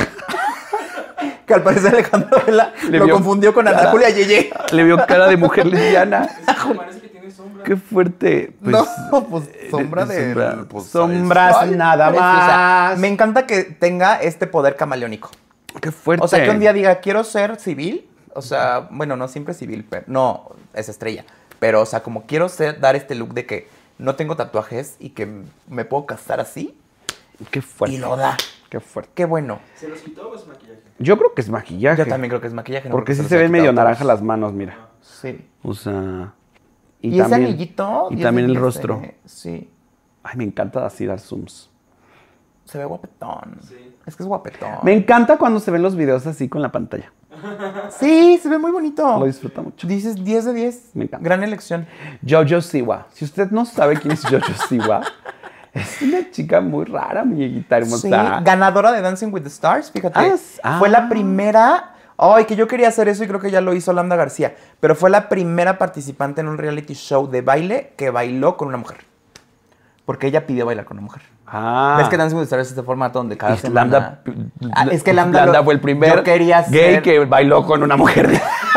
Que al parecer Alejandro Vela Le lo vio confundió con Ana cara. Julia Yeye. Le vio cara de mujer lesbiana. Es que parece que tiene sombra. Qué fuerte. Pues, no, pues sombra eh, de. sombra- pues, sombras ay, nada preciosa. más. Me encanta que tenga este poder camaleónico. Qué fuerte. O sea, que un día diga, quiero ser civil. O sea, bueno, no siempre civil, pero no, es estrella. Pero, o sea, como quiero ser, dar este look de que no tengo tatuajes y que me puedo casar así. Qué fuerte. Y lo da. Qué fuerte. Qué bueno. ¿Se los quitó o es maquillaje? Yo creo que es maquillaje. Yo también creo que es maquillaje. ¿no? Porque sí los se ha ven medio quitado todos. naranja las manos, mira. Sí. O sea. Y, ese anillito. Y ese- también el ese- rostro. Sí. Ay, me encanta así dar zooms. Se ve guapetón. Sí. Es que es guapetón. Me encanta cuando se ven los videos así con la pantalla. Sí, se ve muy bonito. Lo disfruto mucho. Dices diez de diez. Me encanta. Gran elección. Jojo Siwa. Si usted no sabe quién es Jojo Siwa, es una chica muy rara, muñequita Sí, hermosa. ganadora de Dancing with the Stars, fíjate. Ah, s- ah. Fue la primera. Ay, que yo quería hacer eso y creo que ya lo hizo Lambda García. Pero fue la primera participante en un reality show de baile que bailó con una mujer. Porque ella pidió bailar con una mujer. Ah. ¿Ves que Dancing with the Stars es este formato donde cada Y semana... Lambda, Ah, es que Lambda, lo- fue el primer yo quería gay ser- que bailó con una mujer.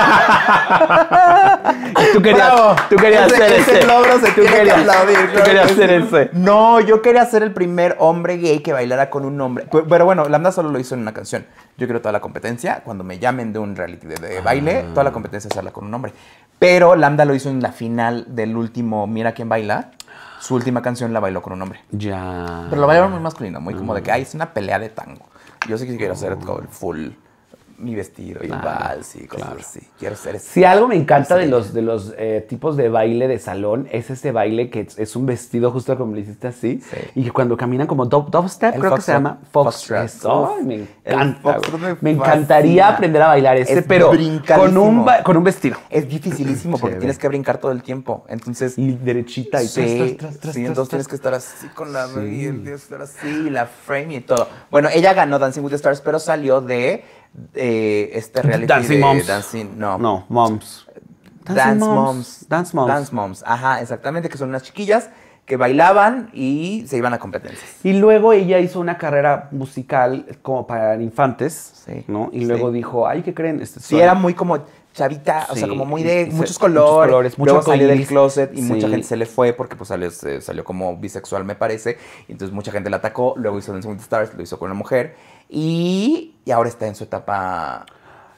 Y tú querías, Bravo. tú querías Ese- hacer ese ese. logro se tú tiene que querías, aplaudir, tú claro querías que hacer sí. ese. No, yo quería ser el primer hombre gay que bailara con un hombre. Pero, pero bueno, Lambda solo lo hizo en una canción. Yo quiero toda la competencia. Cuando me llamen de un reality de, de baile, toda la competencia es hacerla con un hombre. Pero Lambda lo hizo en la final del último Mira quién baila. Su última canción la bailó con un hombre. Ya. Pero lo bailaron muy masculino, muy como de que, ay, es una pelea de tango. Yo sí que quiero hacer todo el full, mi vestido y el Claro, vals y cosas claro. así. Quiero ser ese. Si algo me encanta de Sí. los, de los eh, tipos de baile de salón, es ese baile que es, es un vestido justo como le hiciste así. Sí. Y que cuando caminan como dub, dubstep, El creo que se foxtrot. llama fox. Foxtrot. Eso, ay, me El encanta. foxtrot güey. me Me encantaría fascina. aprender a bailar ese, Es pero con brincadísimo. un, ba- con un vestido. Es dificilísimo porque Chévere. tienes que brincar todo el tiempo. Entonces, Y derechita y sí, tras, tras, tras, tras, sí, tras, entonces tras. tienes que estar así con la y el- tienes que estar así, y la frame y todo. Bueno, ella ganó Dancing with the Stars, pero salió de eh, este reality Dancing de Moms. Dancing, no, No, Moms. Dance Moms. Dance Moms. Dance Moms, ajá, exactamente, que son unas chiquillas que bailaban y se iban a competencias. Y luego ella hizo una carrera musical como para infantes, Sí, ¿no? Y sí. luego dijo, ay, ¿qué creen? Este, Sí, soy- era muy como chavita, o sea, Sí, como muy y- de y se- muchos muchos colores, colores, mucho luego salió del arcoíris. closet y mucha Sí. gente se le fue porque pues salió, se- salió como bisexual me parece, y entonces mucha gente la atacó, luego hizo Dancing with the Stars, lo hizo con una mujer y, y ahora está en su etapa...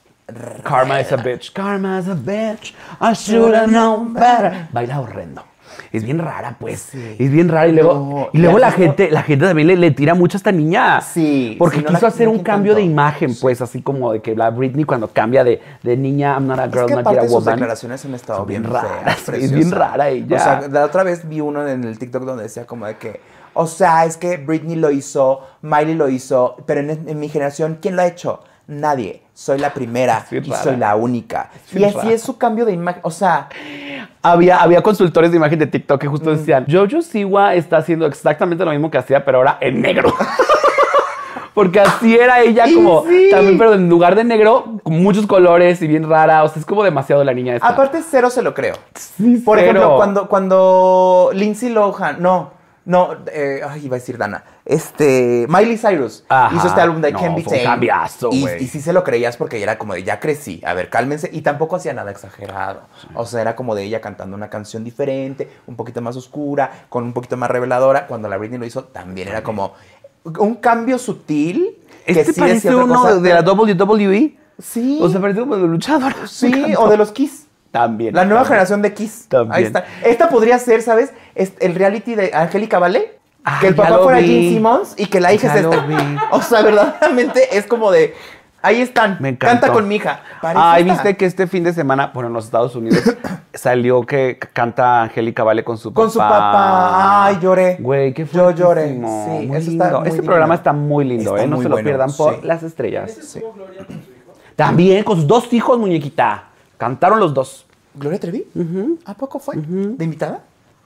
Karma is a bitch. Karma is a bitch. I should have known better. Baila horrendo. Es bien rara, pues. Sí. Es bien rara. Y luego, No, y luego y la has visto- gente, la gente también le, le tira mucho a esta niña. Sí, Porque sí, no quiso la- hacer no un le cambio de encantó. imagen, pues, así como de que la Britney cuando cambia de, de niña, I'm not a girl, Es que not aparte a sus woman. declaraciones han estado Son bien bien raras. raras, es preciosa. bien rara ella. O sea, la otra vez vi uno en el TikTok donde decía como de que, o sea, es que Britney lo hizo, Miley lo hizo, pero en, en mi generación, ¿quién lo ha hecho? Nadie. Soy la primera Sí, y rara. soy la única. Sí, y así rara. es su cambio de imagen. O sea, Había, había consultores de imagen de TikTok que justo decían, Jojo Siwa está haciendo exactamente lo mismo que hacía, pero ahora en negro. Porque así era ella Y como, sí. también, pero en lugar de negro, con muchos colores y bien rara. O sea, es como demasiado la niña esta. aparte cero se lo creo. Sí, Por cero. ejemplo, cuando, cuando Lindsay Lohan, no, no, eh, ay, iba a decir Dana, este, Miley Cyrus Ajá. hizo este álbum de No, Can't Be fue un Tamed. cambiazo, y, güey. y sí se lo creías porque era como de ya crecí, a ver, cálmense. Y tampoco hacía nada exagerado. O sea, era como de ella cantando una canción diferente, un poquito más oscura, con un poquito más reveladora. Cuando la Britney lo hizo, también era como un cambio sutil. que Este sí parece decía otra uno cosa, de la pero- W W E. Sí. O sea, parece como de luchador. Sí, o de los Kiss. También. La nueva también. generación de Kiss. También. Ahí está. Esta podría ser, ¿sabes? Es el reality de Angélica Vale. Ah, que el ya papá lo fuera vi. Gene Simmons y que la hija Ya es lo esta. vi. O sea, verdaderamente es como de. Ahí están. Me encantó. Canta con mi hija. Parece Ay, esta. viste que este fin de semana, bueno, en los Estados Unidos, salió que canta Angélica Vale con su papá. Con su papá. Ay, lloré. Güey, qué Yo lloré. fuertísimo. Sí, muy eso lindo. está muy Este divino. programa está muy lindo, Está ¿eh? No muy se lo bueno, pierdan por sí. las estrellas. ¿Ese estuvo Gloria con su hijo? También con sus dos hijos, muñequita. Cantaron los dos. ¿Gloria Trevi? ¿A poco fue? ¿De invitada?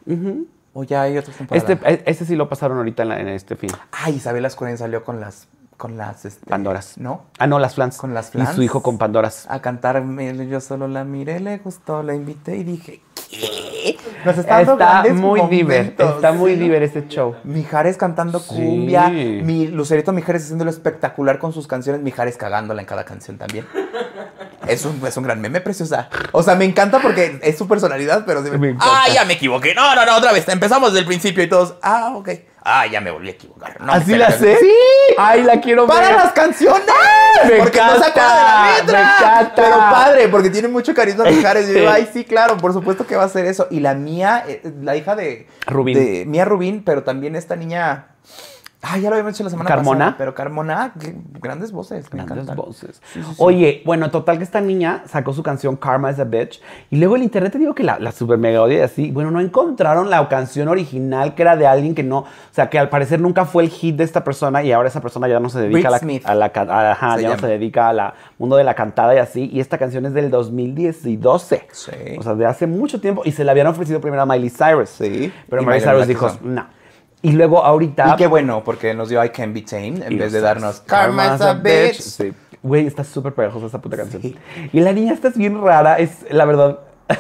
¿O ya hay otras temporadas? Este, este sí lo pasaron ahorita en, la- en este fin. Ay, Isabel Ascoren salió con las. Con las. Este, Pandoras. ¿No? Ah, no, las flans. Con las Y flans. su hijo con Pandoras. A cantar, me- yo solo la miré, le gustó, la invité y dije, ¿qué? Nos está dando Está grandes muy diver. momentos, Está muy ¿sí, no? diver este show. Mijares cantando Sí. cumbia, mi Lucerito Mijares haciéndolo espectacular con sus canciones, Mijares cagándola en cada canción también. Es un, es un gran meme, preciosa. O sea, me encanta porque es su personalidad, pero... sí me- Me encanta. ¡Ah, ya me equivoqué! No, no, no, otra vez. Empezamos desde el principio y todos... Ah, ok. Ah, ya me volví a equivocar. No, ¿Así me la canción. sé? ¡Sí! ¡Ay, la quiero ¡Para ver! las canciones! me porque no se encanta, acuerda de la letra. me encanta. Pero padre, porque tiene mucho carisma Mijares. Y yo digo, ay, sí, claro, por supuesto que va a hacer eso. Y la mía, eh, la hija de... Rubín. De Mía Rubín, pero también esta niña... Ay, ya lo habíamos hecho la semana ¿Carmona? pasada. Pero Carmona, qué grandes voces. Me Grandes encantan. voces. Sí, sí, sí. Oye, bueno, total que esta niña sacó su canción Karma is a Bitch. Y luego el internet te digo que la, la super mega odia y así. Bueno, no encontraron la canción original que era de alguien que no. O sea, que al parecer nunca fue el hit de esta persona. Y ahora esa persona ya no se dedica a la, Brit Smith. a la can- a- ajá, Se ya no llama. se dedica al mundo de la cantada y así. Y esta canción es del dos mil doce. Sí. O sea, de hace mucho tiempo. Y se la habían ofrecido primero a Miley Cyrus. Sí. Pero Y Miley Miley Cyrus la dijo, quiso. no. Y luego ahorita. Y qué bueno, porque nos dio I Can Be Tamed en Y vez de los darnos Karma Karma's a bitch. Sí. Güey, está súper pegajosa esta puta canción. Sí. Y la niña esta es bien rara, es, la verdad,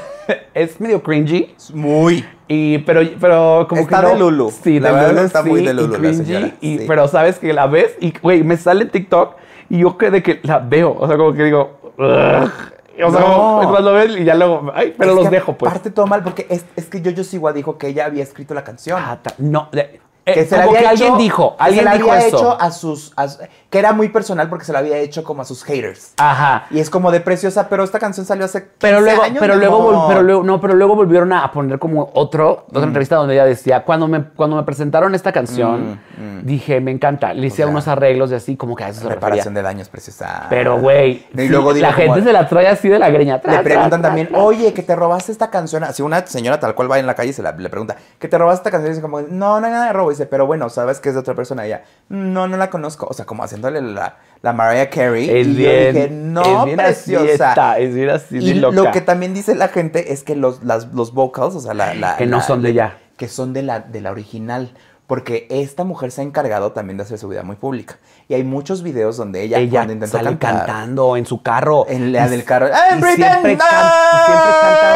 es medio cringy. Muy. Y, pero, pero como Está que no, de Lulu. Sí, La de verdad Lulu está sí, muy de y Lulu la cringy, señora, y, sí. pero sabes que la ves y, güey, me sale en TikTok y yo que de que la veo. O sea, como que digo, "Ugh". O sea, No. como cuando ves y ya luego, ay, pero Es los que dejo, pues. Aparte todo mal, porque es, es que Jojo Siwa dijo que ella había escrito la canción. Ah, ta- no, de- eh, que se la como había que hecho- alguien dijo, que alguien se la dijo había eso. hecho a sus, a su- que era muy personal porque se la había hecho como a sus haters. Ajá. Y es como de preciosa, pero esta canción salió hace Pero quince luego, años, pero mi luego, vol- amor. pero luego, no, pero luego volvieron a poner como otro, otra entrevista donde ella decía, cuando me, cuando me presentaron esta canción, Mm, mm. dije, me encanta, le hice sea, unos arreglos y así, como que a eso se Reparación refería. de daños, preciosa. Pero, güey, Y sí, luego digo la como- gente se la trae así de la greña. Tra, Le tra, preguntan tra, también, tra. oye, que te robaste esta canción. Así una señora tal cual va en la calle y se la, le pregunta, que te robaste esta canción. Y dice como, no, no hay nada de robo. Y dice, pero bueno, sabes que es de otra persona. Y ella, no, no la conozco. O sea, como haciéndole la, la Mariah Carey. Es y bien, yo dije, no, es bien así preciosa. está, es bien así Y de loca. lo que también dice la gente es que los, las, los vocals, o sea, la, la- Que no la- son de ella. Que son de la, de la original. Porque esta mujer se ha encargado también de hacer su vida muy pública. Y hay muchos videos donde ella, Ella cuando intentó sale cantar, cantando en su carro. en la Y- del carro. y ¡Eh, siempre, Pretend! can- siempre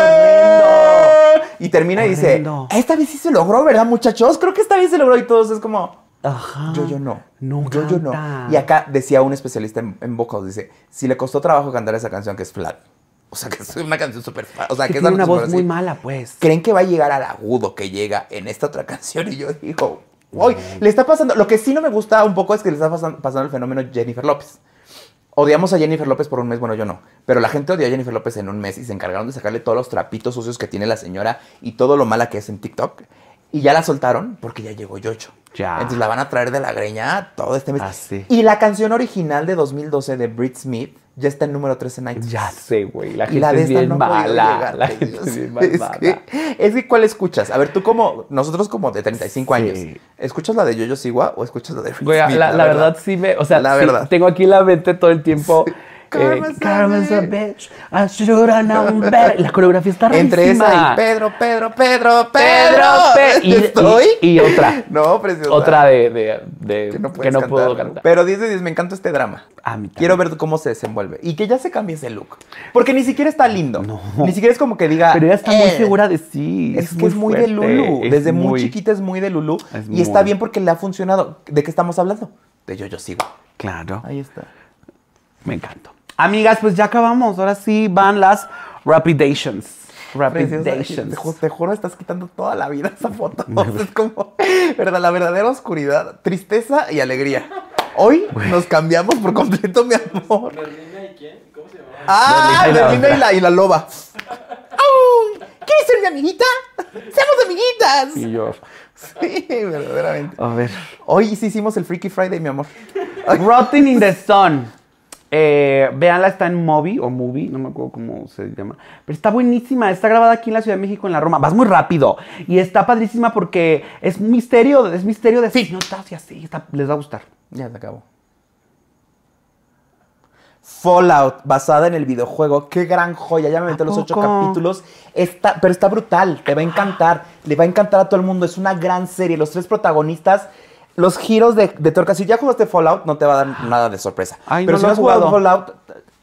canta horrendo. Y termina y dice, Horrendo. esta vez sí se logró, ¿verdad, muchachos? Creo que esta vez se logró. Y todos es como, Ajá. yo, yo no. No yo, yo no. canta. Y acá decía un especialista en, en vocals, dice, si le costó trabajo cantar esa canción que es flat. O sea, que es una canción súper flat. O sea, Que que es tiene una algo voz súper muy así. mala, pues. ¿Creen que va a llegar al agudo que llega en esta otra canción? Y yo digo, hoy le está pasando. Lo que sí no me gusta un poco es que le está pasan- pasando el fenómeno Jennifer López. Odiamos a Jennifer López por un mes, bueno, yo no. Pero la gente odió a Jennifer López en un mes y se encargaron de sacarle todos los trapitos sucios que tiene la señora y todo lo mala que es en TikTok. Y ya la soltaron porque ya llegó Yoyo. Ya. Entonces la van a traer de la greña todo este mes. Ah, sí. Y la canción original de dos mil doce de Brit Smith ya está en número tres en iTunes. Ya sé, güey. La Y gente la de es esta bien no ha podido mala. llegar, La por gente Dios. es bien Es malvada. que, es que, ¿cuál escuchas? A ver, tú como, nosotros como de treinta y cinco Sí. años, ¿escuchas la de Yoyo Siwa o escuchas la de Brit Güey, Smith? la, la verdad sí me... O sea, La sí, verdad. tengo aquí en la mente todo el tiempo... Karma's a Karma's a bitch. bitch, I should have known better. La coreografía está Entre rarísima. esa y Pedro, Pedro, Pedro, Pedro. Pedro, Pe- y, ¿Estoy? y, y otra. No, preciosa. Otra de, de, de- Que no, que puedes no cantar. puedo cantar. Pero diez de diez, me encanta este drama. A mí también. Quiero ver cómo se desenvuelve. Y que ya se cambie ese look. Porque ni siquiera está lindo. No. Ni siquiera es como que diga... Pero ella está muy "Eh". segura de sí. Es, que es muy de fuerte, Lulu. es Desde muy, muy chiquita es muy de Lulu. Es Y está muy- bien porque le ha funcionado. ¿De qué estamos hablando? De Yo Yo Sigo. Claro. Ahí está. Me encantó. Amigas, pues ya acabamos. Ahora sí van las Rapidations. Preciosa. Rapidations. Te, ju- te juro, estás quitando toda la vida esa foto. Es como, verdad, la verdadera oscuridad, tristeza y alegría. Hoy nos cambiamos por completo, mi amor. ¿Merlina y quién? ¿Cómo se llamaba? Ah, Merlina y la Merlina y otra. la, y la loba. ¡Au! ¿Quieres ser mi amiguita? ¡Seamos amiguitas! Y yo, Sí, verdaderamente. a ver. Hoy sí hicimos el Freaky Friday, mi amor. Rotting in the Sun. Eh, véanla, está en Movie o Movie, no me acuerdo cómo se llama. Pero está buenísima, está grabada aquí en la Ciudad de México, en la Roma. Vas muy rápido. Y está padrísima porque es un misterio, es misterio de asesinatos y así. Está- les va a gustar. Ya se acabó. Fallout, basada en el videojuego. Qué gran joya. Ya me metí ¿A los ocho poco? capítulos. Está, pero está brutal. Te va a encantar. Le va a encantar a todo el mundo. Es una gran serie. Los tres protagonistas. Los giros de, de tuerca. Si ya jugaste Fallout, no te va a dar nada de sorpresa. Ay, pero no si lo no he has jugado jugado. Fallout,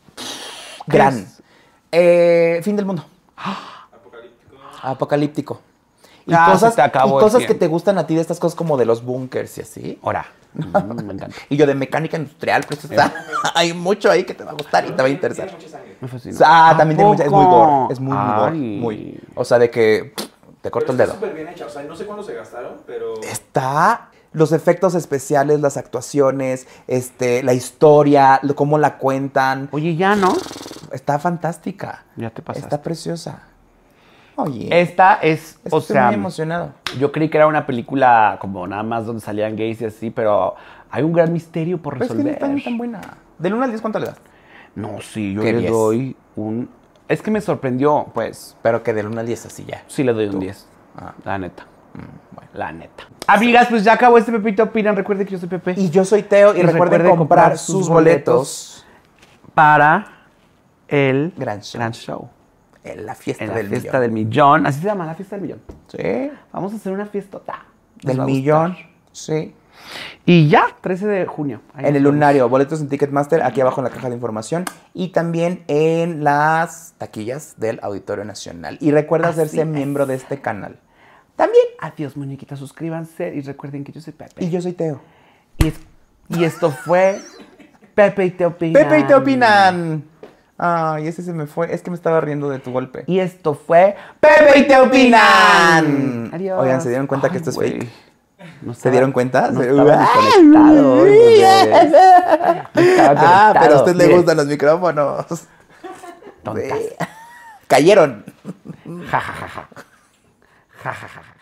gran. es? Eh, fin del mundo. Apocalíptico. Apocalíptico. Y Ah, cosas, se te acabó y el cosas que tiempo. te gustan a ti de estas cosas como de los bunkers y así. Ahora. Mm, me encanta. Y yo de mecánica industrial, pues está. Hay mucho ahí que te va a gustar y te va a interesar. Tiene mucha sangre. Me fascina. Ah, ¿A también tiene mucha, es muy poco? gore. Es muy, muy gore. Ay. Muy. O sea, de que pff, te corto el Pero está dedo. súper bien hecha. O sea, no sé cuándo se gastaron, pero... Está. Los efectos especiales, las actuaciones, este, la historia, lo- cómo la cuentan. Oye, ya, ¿no? Está fantástica. Ya te pasaste. Está preciosa. Oye. Esta es, estoy o sea, muy emocionado. yo creí que era una película como nada más donde salían gays y así, pero hay un gran misterio por Pero es que no resolver. está ni tan buena. Del uno al diez, ¿cuánto le das? No, sí, yo ¿Qué le diez? doy un... Es que me sorprendió, pues, Pero que del uno al diez así ya. sí le doy Tú. un diez. Ah. La neta, Mm, bueno. la neta. Amigas, pues ya acabó este Pepito Opinan. Recuerden que yo soy Pepe. Y yo soy Teo y, Y recuerden, recuerden comprar, comprar sus sus boletos Para el Gran show. Gran show. en la fiesta En la del fiesta millón. del millón. Así se llama, la fiesta del millón. Sí. Vamos a hacer una fiestota. Les Del va a millón. gustar. Sí. Y ya, trece de junio. Ahí En nos el vemos. lunario, boletos en Ticketmaster, aquí abajo en la caja de información. Y también en las taquillas del Auditorio Nacional. Y recuerda Así hacerse es. miembro de este canal. También, adiós muñequitas, suscríbanse y recuerden que yo soy Pepe. Y yo soy Teo. Y, es- y esto fue Pepe y te opinan. Pepe y te opinan. Ay, ese se me fue. Es que me estaba riendo de tu golpe. Y esto fue Pepe y te opinan. Adiós. Oigan, ¿se dieron cuenta que Ay, esto es güey. fake? No ¿Se estaba- dieron cuenta? No Se- estaba ni ¡Ay! conectado, oye, bebés. No estaba Ah, pero a conectado. usted le Miren, gustan los micrófonos. tontas. Sí. Cayeron. Ja, ja, ja, ja. Ja, ja, ja, ja.